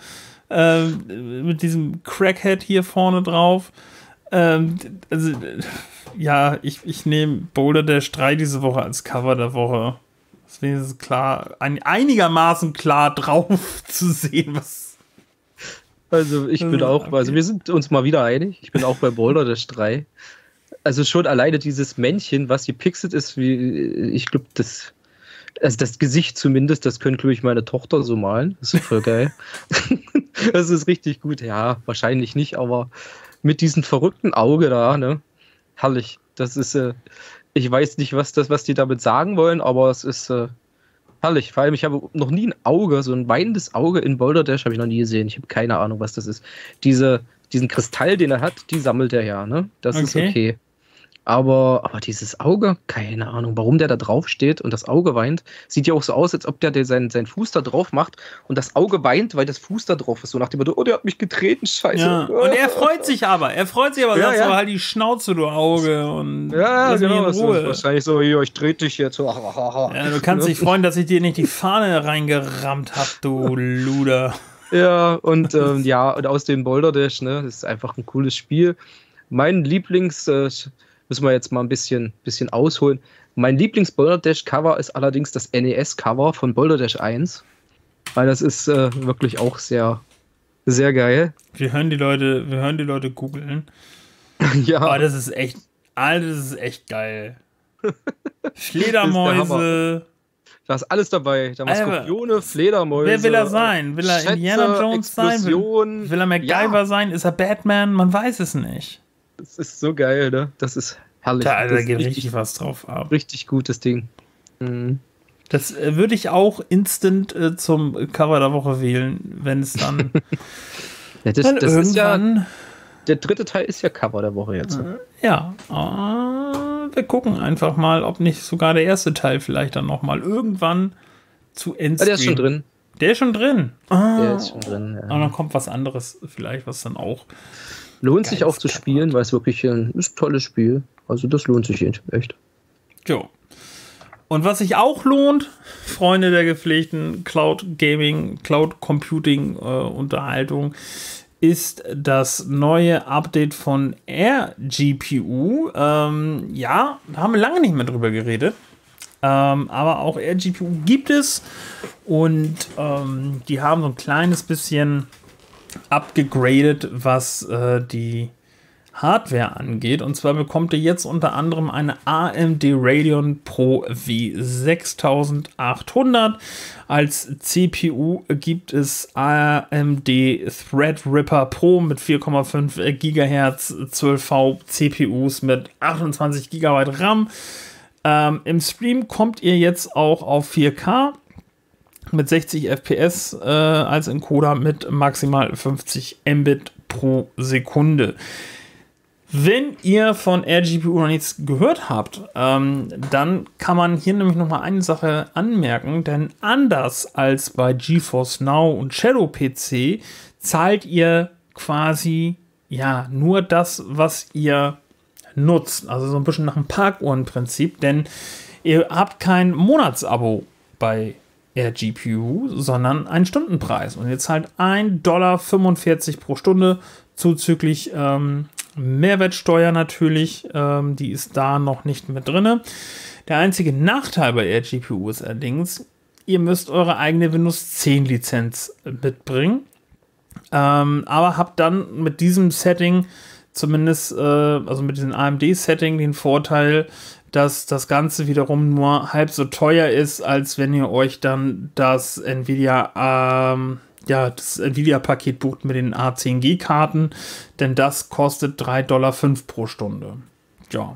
Mit diesem Crackhead hier vorne drauf. Also, ja, ich nehme Boulder Dash 3 diese Woche als Cover der Woche. Deswegen ist es klar, einigermaßen klar drauf zu sehen, was. Also ich bin auch, okay. Also wir sind uns mal wieder einig. Ich bin auch bei Boulder Dash 3. Also schon alleine dieses Männchen, was gepixelt ist, wie ich glaube, das Gesicht zumindest, das könnte, glaube ich, meine Tochter so malen. Das ist voll geil. Das ist richtig gut. Ja, wahrscheinlich nicht, aber mit diesem verrückten Auge da, ne? Herrlich. Das ist, ich weiß nicht, was die damit sagen wollen, aber es ist herrlich. Vor allem, ich habe noch nie ein Auge, so ein weinendes Auge in Boulder Dash habe ich noch nie gesehen. Ich habe keine Ahnung, was das ist. Diesen Kristall, den er hat, die sammelt er ja, ne? Das ist okay. Aber dieses Auge, keine Ahnung, warum der da drauf steht und das Auge weint. Sieht ja auch so aus, als ob der seinen Fuß da drauf macht und das Auge weint, weil das Fuß da drauf ist. So nach dem Motto, oh, der hat mich getreten, scheiße. Ja. Und er freut sich aber, ja, sagst du halt die Schnauze, du Auge. Und ja, genau, das ist wahrscheinlich so, ich trete dich jetzt. Ja, du kannst dich freuen, dass ich dir nicht die Fahne reingerammt habe, du Luder. Ja, und und aus dem Boulder Dash, ne, das ist einfach ein cooles Spiel. Mein müssen wir jetzt mal ein bisschen ausholen. Mein Lieblings-Boulder Dash Cover ist allerdings das NES-Cover von Boulder Dash 1. Weil das ist wirklich auch sehr, sehr geil. Wir hören die Leute googeln. Ja. Aber das ist echt geil. Fledermäuse. Da ist alles dabei. Da waren Skorpione, Fledermäuse. Wer will er sein? Will er Indiana Jones sein? Will er MacGyver sein? Ist er Batman? Man weiß es nicht. Das ist so geil, ne? Das ist herrlich. Da geht richtig was drauf ab. Richtig gutes Ding. Mhm. Das würde ich auch instant zum Cover der Woche wählen, wenn es dann. Ja, das ist ja. Der dritte Teil ist ja Cover der Woche jetzt. Ja. Wir gucken einfach mal, ob nicht sogar der erste Teil vielleicht dann nochmal irgendwann zu Endscreen. Der ist schon drin. Der ist schon drin. Der ist schon drin, ja. Aber dann kommt was anderes vielleicht, was dann auch. Lohnt sich auch zu spielen, weil es wirklich ist ein tolles Spiel. Also das lohnt sich echt. Jo. Und was sich auch lohnt, Freunde der gepflegten Cloud Gaming, Cloud Computing Unterhaltung, ist das neue Update von AirGPU. Ja, da haben wir lange nicht mehr drüber geredet. Aber auch AirGPU gibt es. Und die haben so ein kleines bisschen abgegradet, was die Hardware angeht. Und zwar bekommt ihr jetzt unter anderem eine AMD Radeon Pro V6800. Als CPU gibt es AMD Threadripper Pro mit 4,5 GHz 12V CPUs mit 28 GB RAM. Im Stream kommt ihr jetzt auch auf 4K mit 60 FPS als Encoder mit maximal 50 Mbit pro Sekunde. Wenn ihr von AirGPU noch nichts gehört habt, dann kann man hier nämlich nochmal eine Sache anmerken, denn anders als bei GeForce Now und Shadow PC zahlt ihr quasi ja nur das, was ihr nutzt. Also so ein bisschen nach dem Parkuhrenprinzip, denn ihr habt kein Monatsabo bei AirGPU, sondern einen Stundenpreis. Und ihr zahlt $1,45 pro Stunde zuzüglich Mehrwertsteuer natürlich, die ist da noch nicht mit drin. Der einzige Nachteil bei AirGPU ist allerdings, ihr müsst eure eigene Windows 10 Lizenz mitbringen, aber habt dann mit diesem Setting zumindest, also mit diesem AMD-Setting den Vorteil, dass das Ganze wiederum nur halb so teuer ist, als wenn ihr euch dann das Nvidia-Paket bucht mit den A10G-Karten, denn das kostet $3,05 pro Stunde. Ja.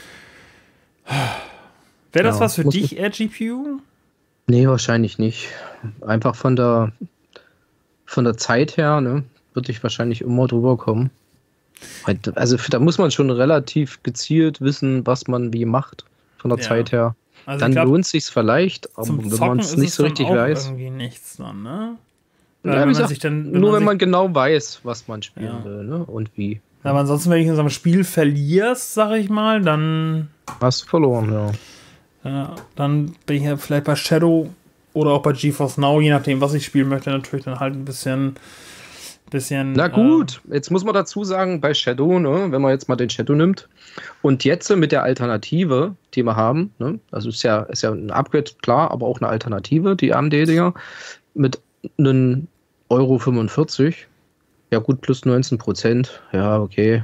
Wäre das was für dich, AirGPU? Nee, wahrscheinlich nicht. Einfach von der Zeit her, ne, würde ich wahrscheinlich immer drüber kommen. Also da muss man schon relativ gezielt wissen, was man wie macht, von der Zeit her. Also dann lohnt es sich vielleicht, aber wenn man es nicht so richtig weiß. Irgendwie nichts dann, ne? Ja, wenn man genau weiß, was man spielen will, ne? Und wie. Ja, aber ansonsten, wenn du in so einem Spiel verlierst, sag ich mal, dann hast du verloren, ja. Ja, dann bin ich ja vielleicht bei Shadow oder auch bei GeForce Now, je nachdem, was ich spielen möchte, natürlich dann halt ein bisschen. Na gut, jetzt muss man dazu sagen, bei Shadow, ne, wenn man jetzt mal den Shadow nimmt und jetzt mit der Alternative, die wir haben, ne, also ist ja ein Upgrade, klar, aber auch eine Alternative, die AMD-Dinger, mit einem €45, ja gut, plus 19%, ja, okay,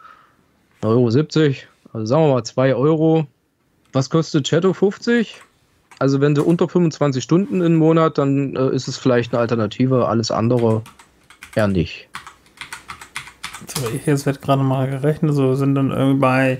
€70, also sagen wir mal 2 Euro. Was kostet Shadow 50? Also wenn du unter 25 Stunden im Monat, dann ist es vielleicht eine Alternative, alles andere ja nicht. So, jetzt wird gerade mal gerechnet, so sind dann irgendwie bei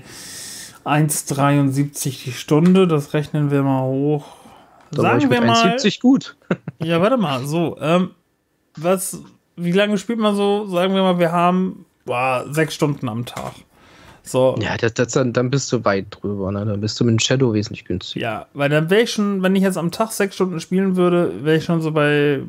1,73 die Stunde, das rechnen wir mal hoch. Da sagen wir mal 1,70 gut. Ja, warte mal, so, wie lange spielt man so? Sagen wir mal, wir haben 6 Stunden am Tag. So. Ja, dann bist du weit drüber, ne? Dann bist du mit dem Shadow wesentlich günstiger. Ja, weil dann wäre ich schon, wenn ich jetzt am Tag 6 Stunden spielen würde, wäre ich schon so bei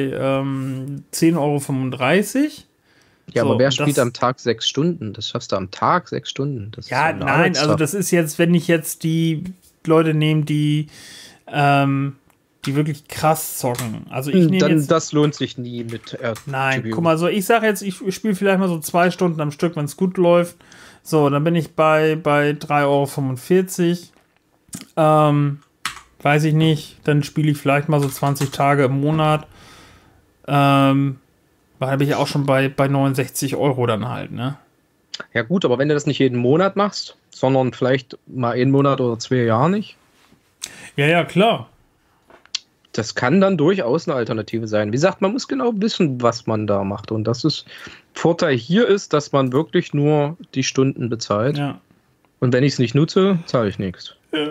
10,35 €. Ja, so, aber wer spielt am Tag 6 Stunden? Das schaffst du am Tag 6 Stunden. Das ja, ist nein, also das ist jetzt, wenn ich jetzt die Leute nehme, die wirklich krass zocken. Also ich nehme jetzt, das lohnt sich nie mit Nein, guck mal, so ich sage jetzt, ich spiele vielleicht mal so 2 Stunden am Stück, wenn es gut läuft. So, dann bin ich bei 3,45 €. Weiß ich nicht, dann spiele ich vielleicht mal so 20 Tage im Monat. Da bin ich auch schon bei 69 € dann halt, ne? Ja gut, aber wenn du das nicht jeden Monat machst, sondern vielleicht mal 1 Monat oder 2 Jahre nicht. Ja, klar. Das kann dann durchaus eine Alternative sein. Wie gesagt, man muss genau wissen, was man da macht. Und das ist Vorteil hier ist, dass man wirklich nur die Stunden bezahlt. Ja. Und wenn ich es nicht nutze, zahle ich nichts. Ja.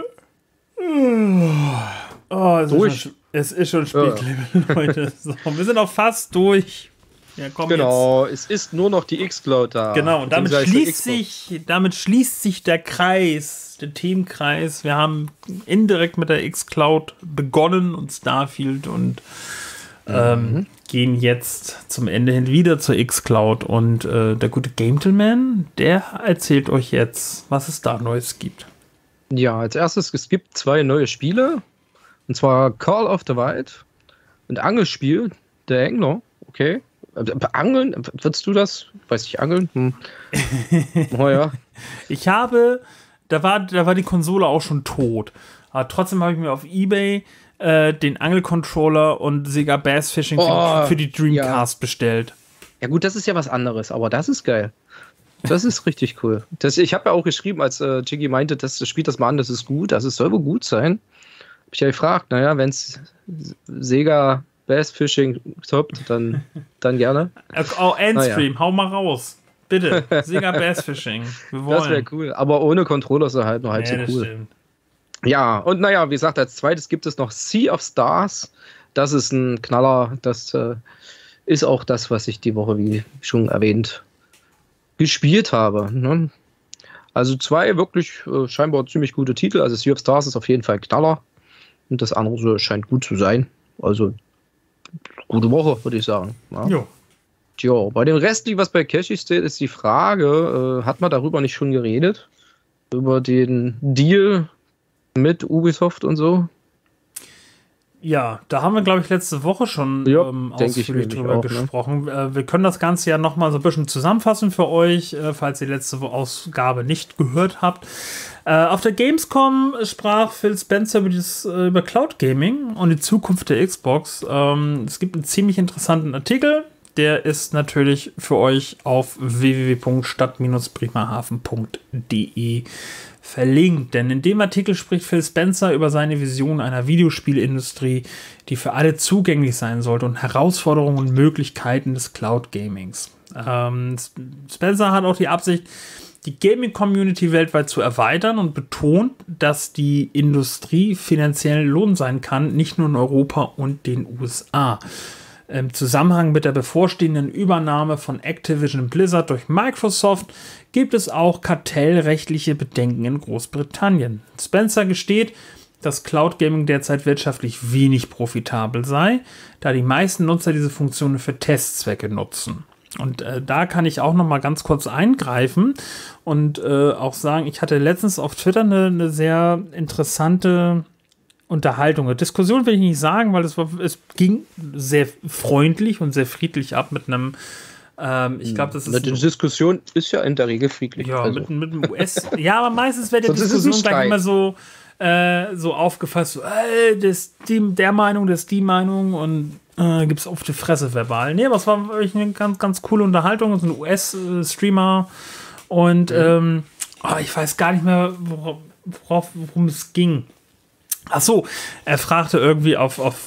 Oh, es ist schon spät, liebe Leute. So, wir sind auch fast durch. Ja, komm genau, jetzt. Es ist nur noch die xCloud da. Genau, und damit schließt sich der Kreis, der Themenkreis. Wir haben indirekt mit der xCloud begonnen und Starfield und gehen jetzt zum Ende hin wieder zur xCloud. Und der gute Gentleman, der erzählt euch jetzt, was es da Neues gibt. Ja, als erstes, es gibt 2 neue Spiele. Und zwar Call of the Wild und Angelspiel, der Engler. Okay. Angeln? Würdest du das? Weiß ich, Angeln? Oh ja. Ich habe, da war die Konsole auch schon tot. Aber trotzdem habe ich mir auf eBay den Angelcontroller und Sega Bass Fishing für die Dreamcast bestellt. Ja gut, das ist ja was anderes, aber das ist geil. Das ist richtig cool. Ich habe ja auch geschrieben, als Jiggy meinte, das spielt das mal an, das ist gut, das soll wohl gut sein. Hab ich ja gefragt, naja, wenn es Sega Bass Fishing toppt, dann gerne. Oh, Endstream, hau mal raus. Bitte, Sega Bass Fishing. Wir wollen. Das wäre cool, aber ohne Controller ist er halt noch halb so cool. Stimmt. Ja, und naja, wie gesagt, als zweites gibt es noch Sea of Stars. Das ist ein Knaller. Das ist auch das, was ich die Woche, wie schon erwähnt, gespielt habe. Ne? Also 2 wirklich scheinbar ziemlich gute Titel. Also Sea of Stars ist auf jeden Fall ein Knaller. Und das andere scheint gut zu sein. Also gute Woche, würde ich sagen. Ja. Jo. Tja, bei dem restlichen, was bei Cashy steht, ist die Frage, hat man darüber nicht schon geredet? Über den Deal mit Ubisoft und so? Ja, da haben wir, glaube ich, letzte Woche schon ausführlich drüber gesprochen. Ne? Wir können das Ganze ja noch mal so ein bisschen zusammenfassen für euch, falls ihr letzte Ausgabe nicht gehört habt. Auf der Gamescom sprach Phil Spencer über Cloud Gaming und die Zukunft der Xbox. Es gibt einen ziemlich interessanten Artikel. Der ist natürlich für euch auf www.stadt-bremerhaven.de verlinkt. Denn in dem Artikel spricht Phil Spencer über seine Vision einer Videospielindustrie, die für alle zugänglich sein sollte und Herausforderungen und Möglichkeiten des Cloud Gamings. Spencer hat auch die Absicht, die Gaming-Community weltweit zu erweitern und betont, dass die Industrie finanziell lohn sein kann, nicht nur in Europa und den USA. Im Zusammenhang mit der bevorstehenden Übernahme von Activision Blizzard durch Microsoft gibt es auch kartellrechtliche Bedenken in Großbritannien. Spencer gesteht, dass Cloud Gaming derzeit wirtschaftlich wenig profitabel sei, da die meisten Nutzer diese Funktionen für Testzwecke nutzen. Und da kann ich auch noch mal ganz kurz eingreifen und auch sagen, ich hatte letztens auf Twitter eine sehr interessante Unterhaltung. Eine Diskussion will ich nicht sagen, weil es ging sehr freundlich und sehr friedlich ab mit einem, ich glaube, das ist... Die Diskussion ist ja in der Regel friedlich. Ja, also. mit einem US... ja, aber meistens wird die Diskussion gleich immer so aufgefasst, so, der Meinung, das ist die Meinung und gibt es auf die Fresse verbal. Nee, aber es war wirklich eine ganz, ganz coole Unterhaltung. Es ist ein US-Streamer und ich weiß gar nicht mehr, worum es ging. Ach so, er fragte irgendwie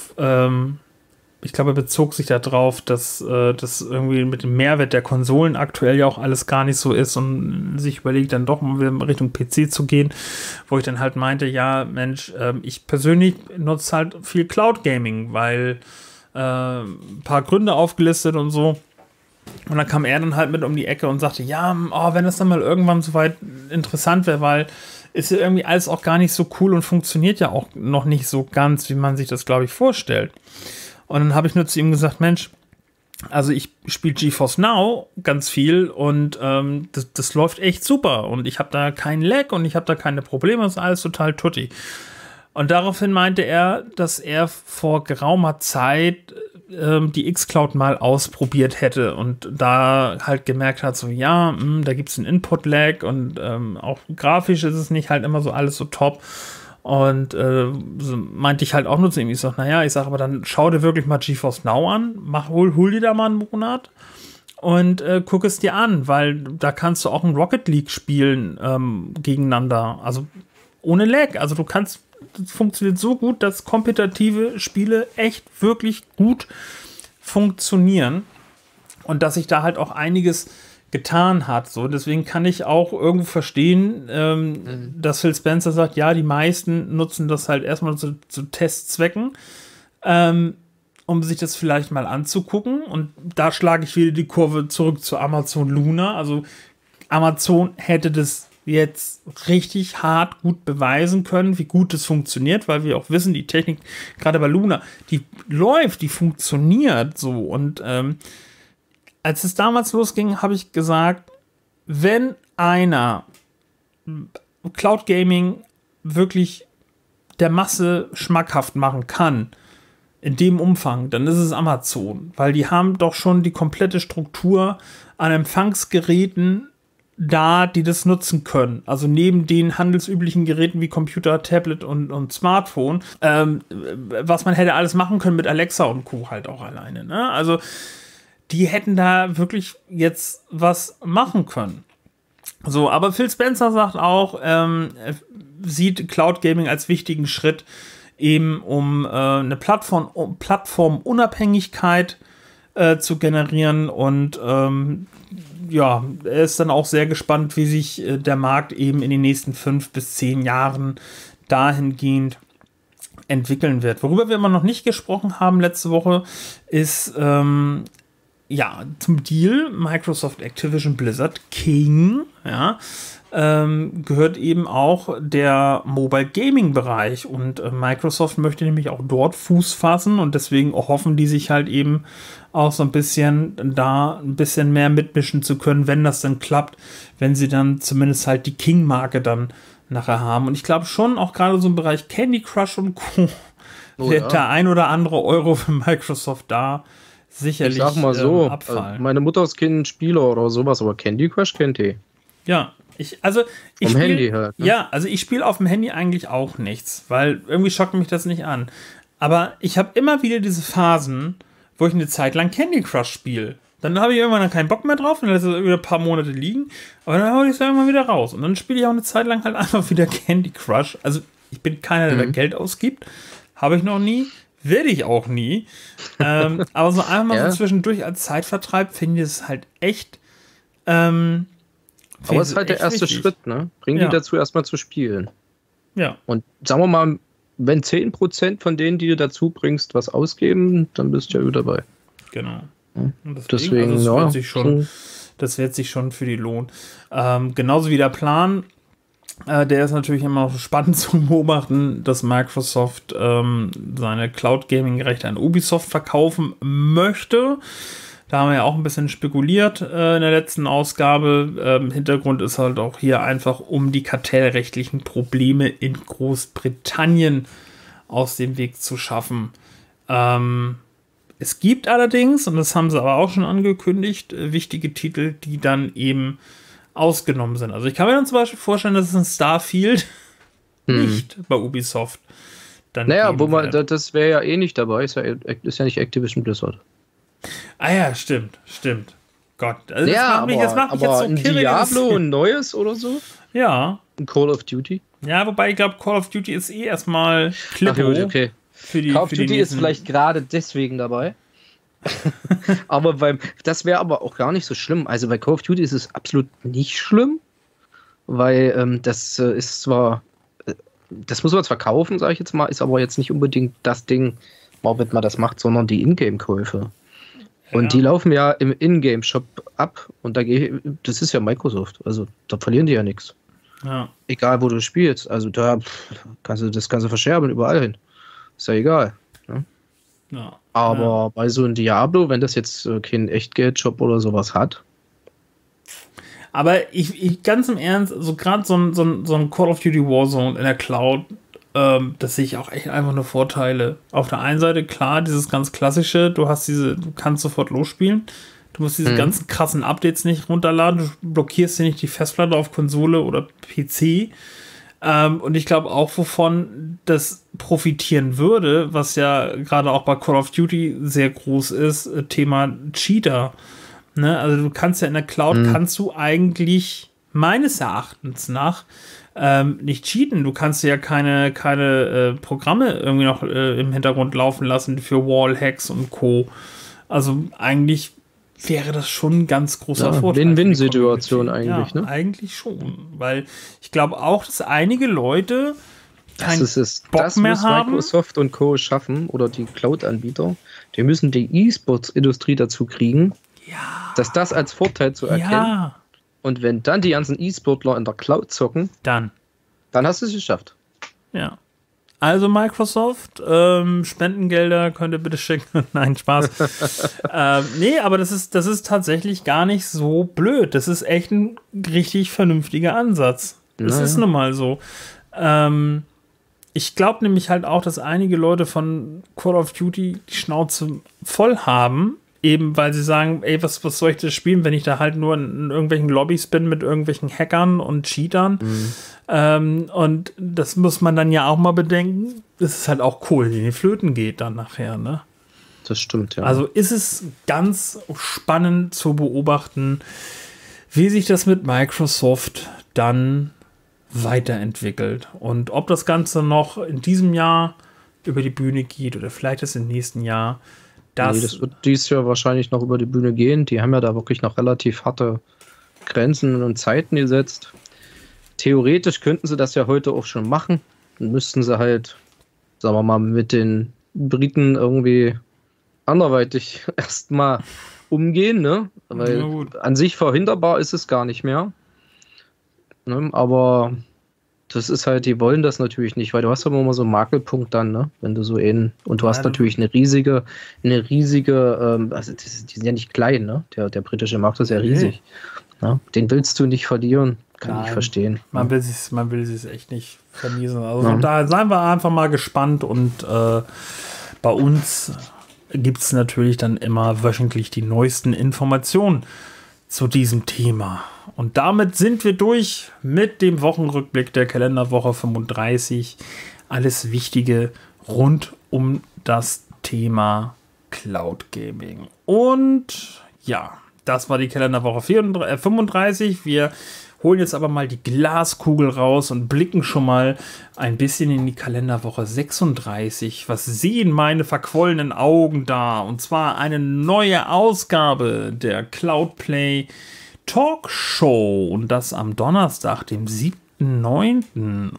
ich glaube, er bezog sich darauf, dass das irgendwie mit dem Mehrwert der Konsolen aktuell ja auch alles gar nicht so ist und sich überlegt, dann doch mal wieder Richtung PC zu gehen, wo ich dann halt meinte, ja, Mensch, ich persönlich nutze halt viel Cloud Gaming, weil ein paar Gründe aufgelistet und so. Und dann kam er dann halt mit um die Ecke und sagte, ja, wenn das dann mal irgendwann soweit interessant wäre, weil ist ja irgendwie alles auch gar nicht so cool und funktioniert ja auch noch nicht so ganz, wie man sich das, glaube ich, vorstellt. Und dann habe ich nur zu ihm gesagt, Mensch, also ich spiele GeForce Now ganz viel und das läuft echt super und ich habe da keinen Lag und ich habe da keine Probleme, das ist alles total tutti. Und daraufhin meinte er, dass er vor geraumer Zeit die xCloud mal ausprobiert hätte und da halt gemerkt hat, so ja, da gibt es einen Input-Lag und auch grafisch ist es nicht halt immer so alles so top. Und so meinte ich halt auch nur zu ihm, ich sage, aber dann schau dir wirklich mal GeForce Now an, hol dir da mal einen Monat und guck es dir an, weil da kannst du auch ein Rocket League spielen gegeneinander, also ohne Lag, also das funktioniert so gut, dass kompetitive Spiele echt wirklich gut funktionieren und dass sich da halt auch einiges getan hat. So, deswegen kann ich auch irgendwo verstehen, dass Phil Spencer sagt, ja, die meisten nutzen das halt erstmal zu Testzwecken, um sich das vielleicht mal anzugucken. Und da schlage ich wieder die Kurve zurück zu Amazon Luna. Also Amazon hätte das jetzt richtig hart gut beweisen können, wie gut es funktioniert, weil wir auch wissen, die Technik, gerade bei Luna, die läuft, die funktioniert so. Und als es damals losging, habe ich gesagt, wenn einer Cloud Gaming wirklich der Masse schmackhaft machen kann, in dem Umfang, dann ist es Amazon, weil die haben doch schon die komplette Struktur an Empfangsgeräten da, die das nutzen können. Also neben den handelsüblichen Geräten wie Computer, Tablet und Smartphone, was man hätte alles machen können mit Alexa und Co. halt auch alleine. Ne? Also die hätten da wirklich jetzt was machen können. So, aber Phil Spencer sagt auch, sieht Cloud Gaming als wichtigen Schritt, eben um eine Plattformunabhängigkeit zu generieren und er ist dann auch sehr gespannt, wie sich der Markt eben in den nächsten 5 bis 10 Jahren dahingehend entwickeln wird. Worüber wir immer noch nicht gesprochen haben letzte Woche, ist ja, zum Deal Microsoft Activision Blizzard King, ja, gehört eben auch der Mobile Gaming Bereich und Microsoft möchte nämlich auch dort Fuß fassen und deswegen hoffen die sich halt eben auch so ein bisschen mehr mitmischen zu können, wenn das dann klappt, wenn sie dann zumindest halt die King-Marke dann nachher haben. Und ich glaube schon, auch gerade so im Bereich Candy Crush und Co. wird der ein oder andere Euro für Microsoft da sicherlich ich sag mal so, abfallen. Meine Mutter ist kein Spieler oder sowas, aber Candy Crush kennt die. Ja, ich Handy halt. Ne? Ja, also ich spiele auf dem Handy eigentlich auch nichts, weil irgendwie schockt mich das nicht an. Aber ich habe immer wieder diese Phasen, wo ich eine Zeit lang Candy Crush spiele. Dann habe ich irgendwann dann keinen Bock mehr drauf und dann lässt es wieder ein paar Monate liegen. Aber dann hole ich es irgendwann wieder raus. Und dann spiele ich auch eine Zeit lang halt einfach wieder Candy Crush. Also ich bin keiner, der Geld ausgibt. Habe ich noch nie. Werde ich auch nie. Aber so einfach mal so zwischendurch als Zeitvertreib finde ich es halt echt. Aber es ist halt der erste Schritt, ne? Bring die dazu, erstmal zu spielen. Ja. Und sagen wir mal, wenn 10% von denen, die du dazu bringst, was ausgeben, dann bist du ja wieder dabei. Genau. Und deswegen also das wird sich schon für die lohnen. Genauso wie der Plan, der ist natürlich immer noch spannend zu beobachten, dass Microsoft seine Cloud-Gaming-Rechte an Ubisoft verkaufen möchte. Da haben wir ja auch ein bisschen spekuliert in der letzten Ausgabe. Hintergrund ist halt auch hier einfach, um die kartellrechtlichen Probleme in Großbritannien aus dem Weg zu schaffen. Es gibt allerdings, und das haben sie aber auch schon angekündigt, wichtige Titel, die dann eben ausgenommen sind. Also ich kann mir dann zum Beispiel vorstellen, dass es ein Starfield nicht bei Ubisoft dann das wäre ja eh nicht dabei. Ist ja nicht Activision Blizzard. Ah ja, stimmt. Gott, also das macht mich jetzt so ein Diablo, ein neues oder so? Ja. Ein Call of Duty? Ja, wobei ich glaube, Call of Duty ist erstmal Klippo. Okay. Call of Duty ist vielleicht gerade deswegen dabei. Aber das wäre aber auch gar nicht so schlimm. Also bei Call of Duty ist es absolut nicht schlimm, weil das ist zwar, das muss man zwar kaufen, sage ich jetzt mal, ist aber jetzt nicht unbedingt das Ding, womit man das macht, sondern die Ingame-Käufe. Und die laufen ja im Ingame-Shop ab und das ist ja Microsoft, also da verlieren die ja nichts. Ja. Egal, wo du spielst, also da kannst du verscherben überall hin. Ist ja egal. Ne? Ja. Aber bei so einem Diablo, wenn das jetzt keinen Echtgeld-Shop oder sowas hat. Aber ich ganz im Ernst, so gerade so ein Call of Duty Warzone in der Cloud, das sehe ich auch echt einfach nur Vorteile. Auf der einen Seite, klar, dieses ganz klassische, du kannst sofort losspielen. Du musst diese ganzen krassen Updates nicht runterladen. Du blockierst dir nicht die Festplatte auf Konsole oder PC. Und ich glaube auch, wovon das profitieren würde, was ja gerade auch bei Call of Duty sehr groß ist, Thema Cheater. Ne? Also du kannst ja in der Cloud, kannst du eigentlich meines Erachtens nach nicht cheaten. Du kannst ja keine Programme irgendwie noch im Hintergrund laufen lassen für Wallhacks und Co. Also eigentlich wäre das schon ein ganz großer Vorteil. Win-Win-Situation eigentlich, ja, ne? Eigentlich schon, weil ich glaube auch, dass einige Leute keinen Bock mehr haben. Microsoft und Co. schaffen oder die Cloud-Anbieter, die müssen die E-Sports-Industrie dazu kriegen, dass das als Vorteil zu erkennen. Ja. Und wenn dann die ganzen E-Sportler in der Cloud zocken, dann hast du es geschafft. Ja. Also Microsoft, Spendengelder könnt ihr bitte schicken. Nein, Spaß. Nee, aber das ist tatsächlich gar nicht so blöd. Das ist echt ein richtig vernünftiger Ansatz. Das ist nun mal so. Ich glaube nämlich halt auch, dass einige Leute von Call of Duty die Schnauze voll haben, eben weil sie sagen, ey, was soll ich das spielen, wenn ich da halt nur in irgendwelchen Lobbys bin mit irgendwelchen Hackern und Cheatern. Und das muss man dann ja auch mal bedenken. Das ist halt auch Kohle, die in die Flöten geht dann nachher, ne? Das stimmt, ja. Also ist es ganz spannend zu beobachten, wie sich das mit Microsoft dann weiterentwickelt. Und ob das Ganze noch in diesem Jahr über die Bühne geht oder vielleicht ist im nächsten Jahr. Das wird dieses Jahr wahrscheinlich noch über die Bühne gehen. Die haben ja da wirklich noch relativ harte Grenzen und Zeiten gesetzt. Theoretisch könnten sie das ja heute auch schon machen. Dann müssten sie halt, sagen wir mal, mit den Briten irgendwie anderweitig erstmal umgehen, ne? Weil an sich verhinderbar ist es gar nicht mehr. Ne? Aber das ist halt, die wollen das natürlich nicht, weil du hast immer mal so einen Makelpunkt dann, ne? Wenn du so und du hast natürlich eine riesige, also die sind ja nicht klein, ne? Der britische Markt ist ja riesig. Ne? Den willst du nicht verlieren. Kann ich verstehen. Man will es echt nicht vermiesen. Also von daher seien wir einfach mal gespannt und bei uns gibt es natürlich dann immer wöchentlich die neuesten Informationen zu diesem Thema. Und damit sind wir durch mit dem Wochenrückblick der Kalenderwoche 35. Alles Wichtige rund um das Thema Cloud Gaming. Und ja, das war die Kalenderwoche 35. Wir holen jetzt aber mal die Glaskugel raus und blicken schon mal ein bisschen in die Kalenderwoche 36. Was sehen meine verquollenen Augen da? Und zwar eine neue Ausgabe der Cloudplay Talkshow. Und das am Donnerstag, dem 7.9. um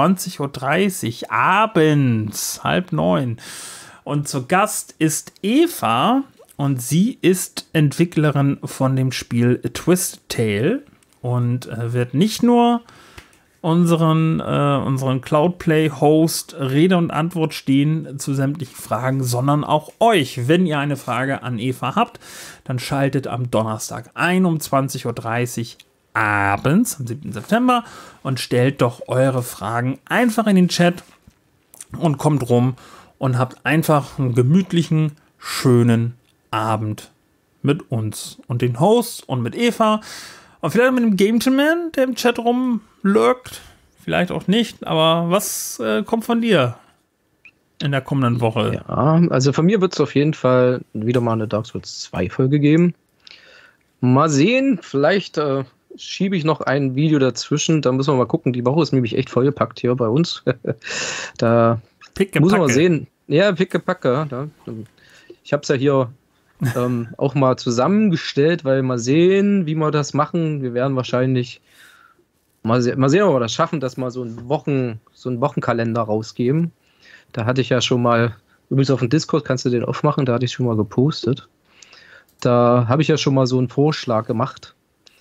20.30 Uhr abends, 8:30. Und zu Gast ist Eva und sie ist Entwicklerin von dem Spiel Twisted Tale. Und wird nicht nur unseren Cloudplay-Host Rede und Antwort stehen zu sämtlichen Fragen, sondern auch euch. Wenn ihr eine Frage an Eva habt, dann schaltet am Donnerstag ein um 20.30 Uhr abends, am 7. September, und stellt doch eure Fragen einfach in den Chat und kommt rum und habt einfach einen gemütlichen, schönen Abend mit uns und den Host und mit Eva. Und vielleicht mit dem Gentleman, der im Chat rumlurkt. Vielleicht auch nicht. Aber was kommt von dir in der kommenden Woche? Ja, also von mir wird es auf jeden Fall wieder mal eine Dark Souls 2 Folge geben. Mal sehen, vielleicht schiebe ich noch ein Video dazwischen. Da müssen wir mal gucken. Die Woche ist nämlich echt vollgepackt hier bei uns. Da muss man mal sehen. Ja, pickepacke. Ja. Ich habe es ja hier auch mal zusammengestellt, weil mal sehen, wie wir das machen. Wir werden wahrscheinlich mal sehen, ob wir das schaffen, dass mal so einen Wochenkalender rausgeben. Da hatte ich ja schon mal, übrigens auf dem Discord kannst du den aufmachen, da hatte ich schon mal gepostet. Da habe ich ja schon mal so einen Vorschlag gemacht.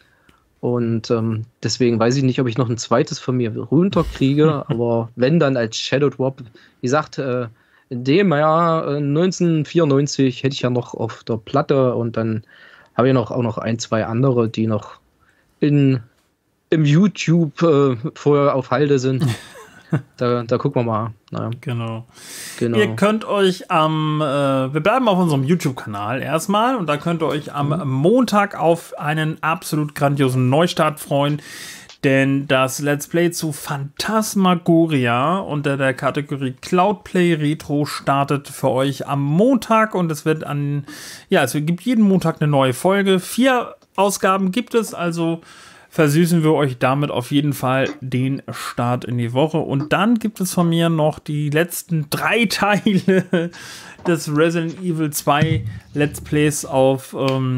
Und deswegen weiß ich nicht, ob ich noch ein zweites von mir runterkriege, aber wenn dann als Shadow Drop, wie gesagt, in dem Jahr 1994 hätte ich ja noch auf der Platte und dann habe ich auch noch ein, zwei andere, die noch im YouTube vorher auf Halde sind. Da gucken wir mal. Naja. Genau. Ihr könnt euch wir bleiben auf unserem YouTube-Kanal erstmal und da könnt ihr euch am Montag auf einen absolut grandiosen Neustart freuen. Denn das Let's Play zu Phantasmagoria unter der Kategorie Cloudplay Retro startet für euch am Montag und es gibt jeden Montag eine neue Folge. 4 Ausgaben gibt es, also versüßen wir euch damit auf jeden Fall den Start in die Woche. Und dann gibt es von mir noch die letzten 3 Teile des Resident Evil 2 Let's Plays auf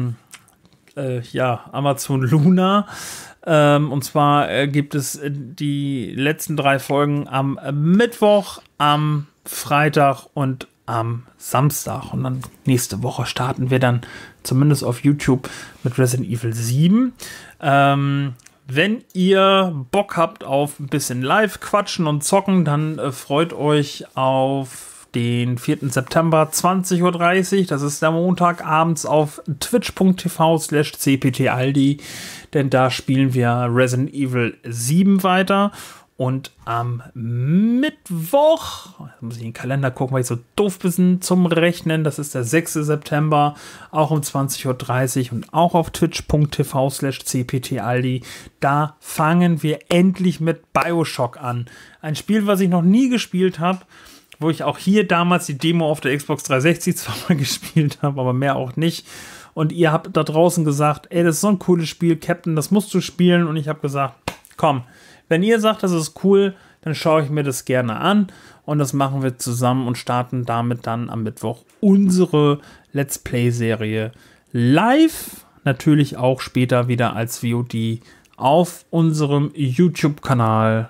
Amazon Luna. Und zwar gibt es die letzten 3 Folgen am Mittwoch, am Freitag und am Samstag. Und dann nächste Woche starten wir dann zumindest auf YouTube mit Resident Evil 7. Wenn ihr Bock habt auf ein bisschen Live-Quatschen und Zocken, dann freut euch auf den 4. September 20.30 Uhr. Das ist der Montag abends auf twitch.tv/cptaldi. Denn da spielen wir Resident Evil 7 weiter. Und am Mittwoch, muss ich in den Kalender gucken, weil ich so doof bin zum Rechnen, das ist der 6. September, auch um 20.30 Uhr und auch auf twitch.tv/cptaldi. Da fangen wir endlich mit BioShock an. Ein Spiel, was ich noch nie gespielt habe, wo ich auch hier damals die Demo auf der Xbox 360 zwar mal gespielt habe, aber mehr auch nicht. Und ihr habt da draußen gesagt, ey, das ist so ein cooles Spiel, Captain, das musst du spielen. Und ich habe gesagt, komm, wenn ihr sagt, das ist cool, dann schaue ich mir das gerne an. Und das machen wir zusammen und starten damit dann am Mittwoch unsere Let's Play-Serie live. Natürlich auch später wieder als VOD auf unserem YouTube-Kanal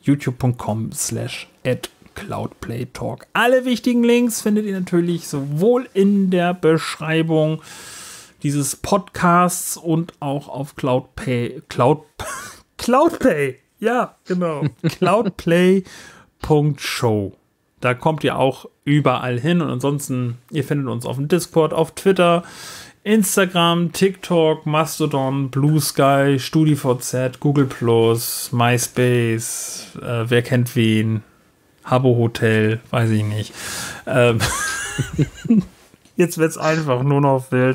youtube.com/@cloudplaytalk. Alle wichtigen Links findet ihr natürlich sowohl in der Beschreibung dieses Podcasts und auch auf Cloudpay. Cloudpay, ja, genau. Cloudplay.show. Da kommt ihr auch überall hin und ansonsten, ihr findet uns auf dem Discord, auf Twitter, Instagram, TikTok, Mastodon, Blue Sky, StudiVZ, Google+, MySpace, wer kennt wen, Habbo Hotel, weiß ich nicht. Jetzt wird's einfach nur noch wild.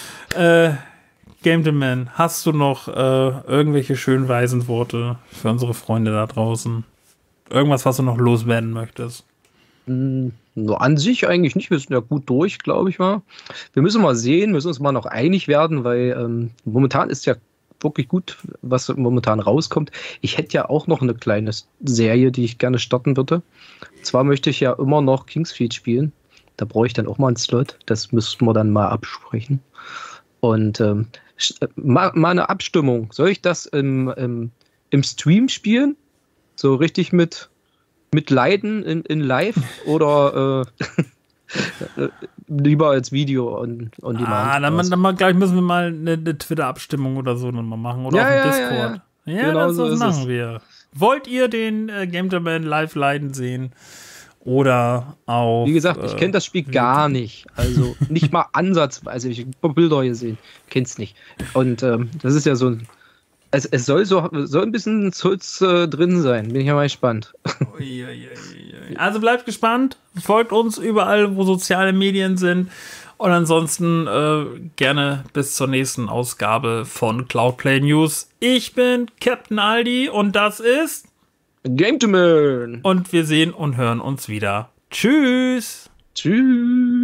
Game hast du noch irgendwelche schönen weisen Worte für unsere Freunde da draußen? Irgendwas, was du noch loswerden möchtest? Nur an sich eigentlich nicht. Wir sind ja gut durch, glaube ich mal. Wir müssen mal sehen, müssen uns mal noch einig werden, weil momentan ist ja wirklich gut, was momentan rauskommt. Ich hätte ja auch noch eine kleine Serie, die ich gerne starten würde. Zwar möchte ich ja immer noch King's Field spielen. Da brauche ich dann auch mal einen Slot. Das müssten wir dann mal absprechen. Und mal eine Abstimmung. Soll ich das im Stream spielen? So richtig mit Leiden in live oder lieber als Video on demand? Dann gleich müssen wir mal eine Twitter-Abstimmung oder so nochmal machen oder auf dem Discord. Ja, genau das so machen wir. Wollt ihr den Game Jam live leiden sehen? Oder auch. Wie gesagt, ich kenne das Spiel gar nicht. Also nicht mal ansatzweise. Ich habe Bilder gesehen. Kenn's nicht. Und das ist ja so ein. Es soll ein bisschen Sulz drin sein. Bin ich ja mal gespannt. Also bleibt gespannt. Folgt uns überall, wo soziale Medien sind. Und ansonsten gerne bis zur nächsten Ausgabe von Cloudplay News. Ich bin Captain Aldi und das ist Game to Man. Und wir sehen und hören uns wieder. Tschüss. Tschüss.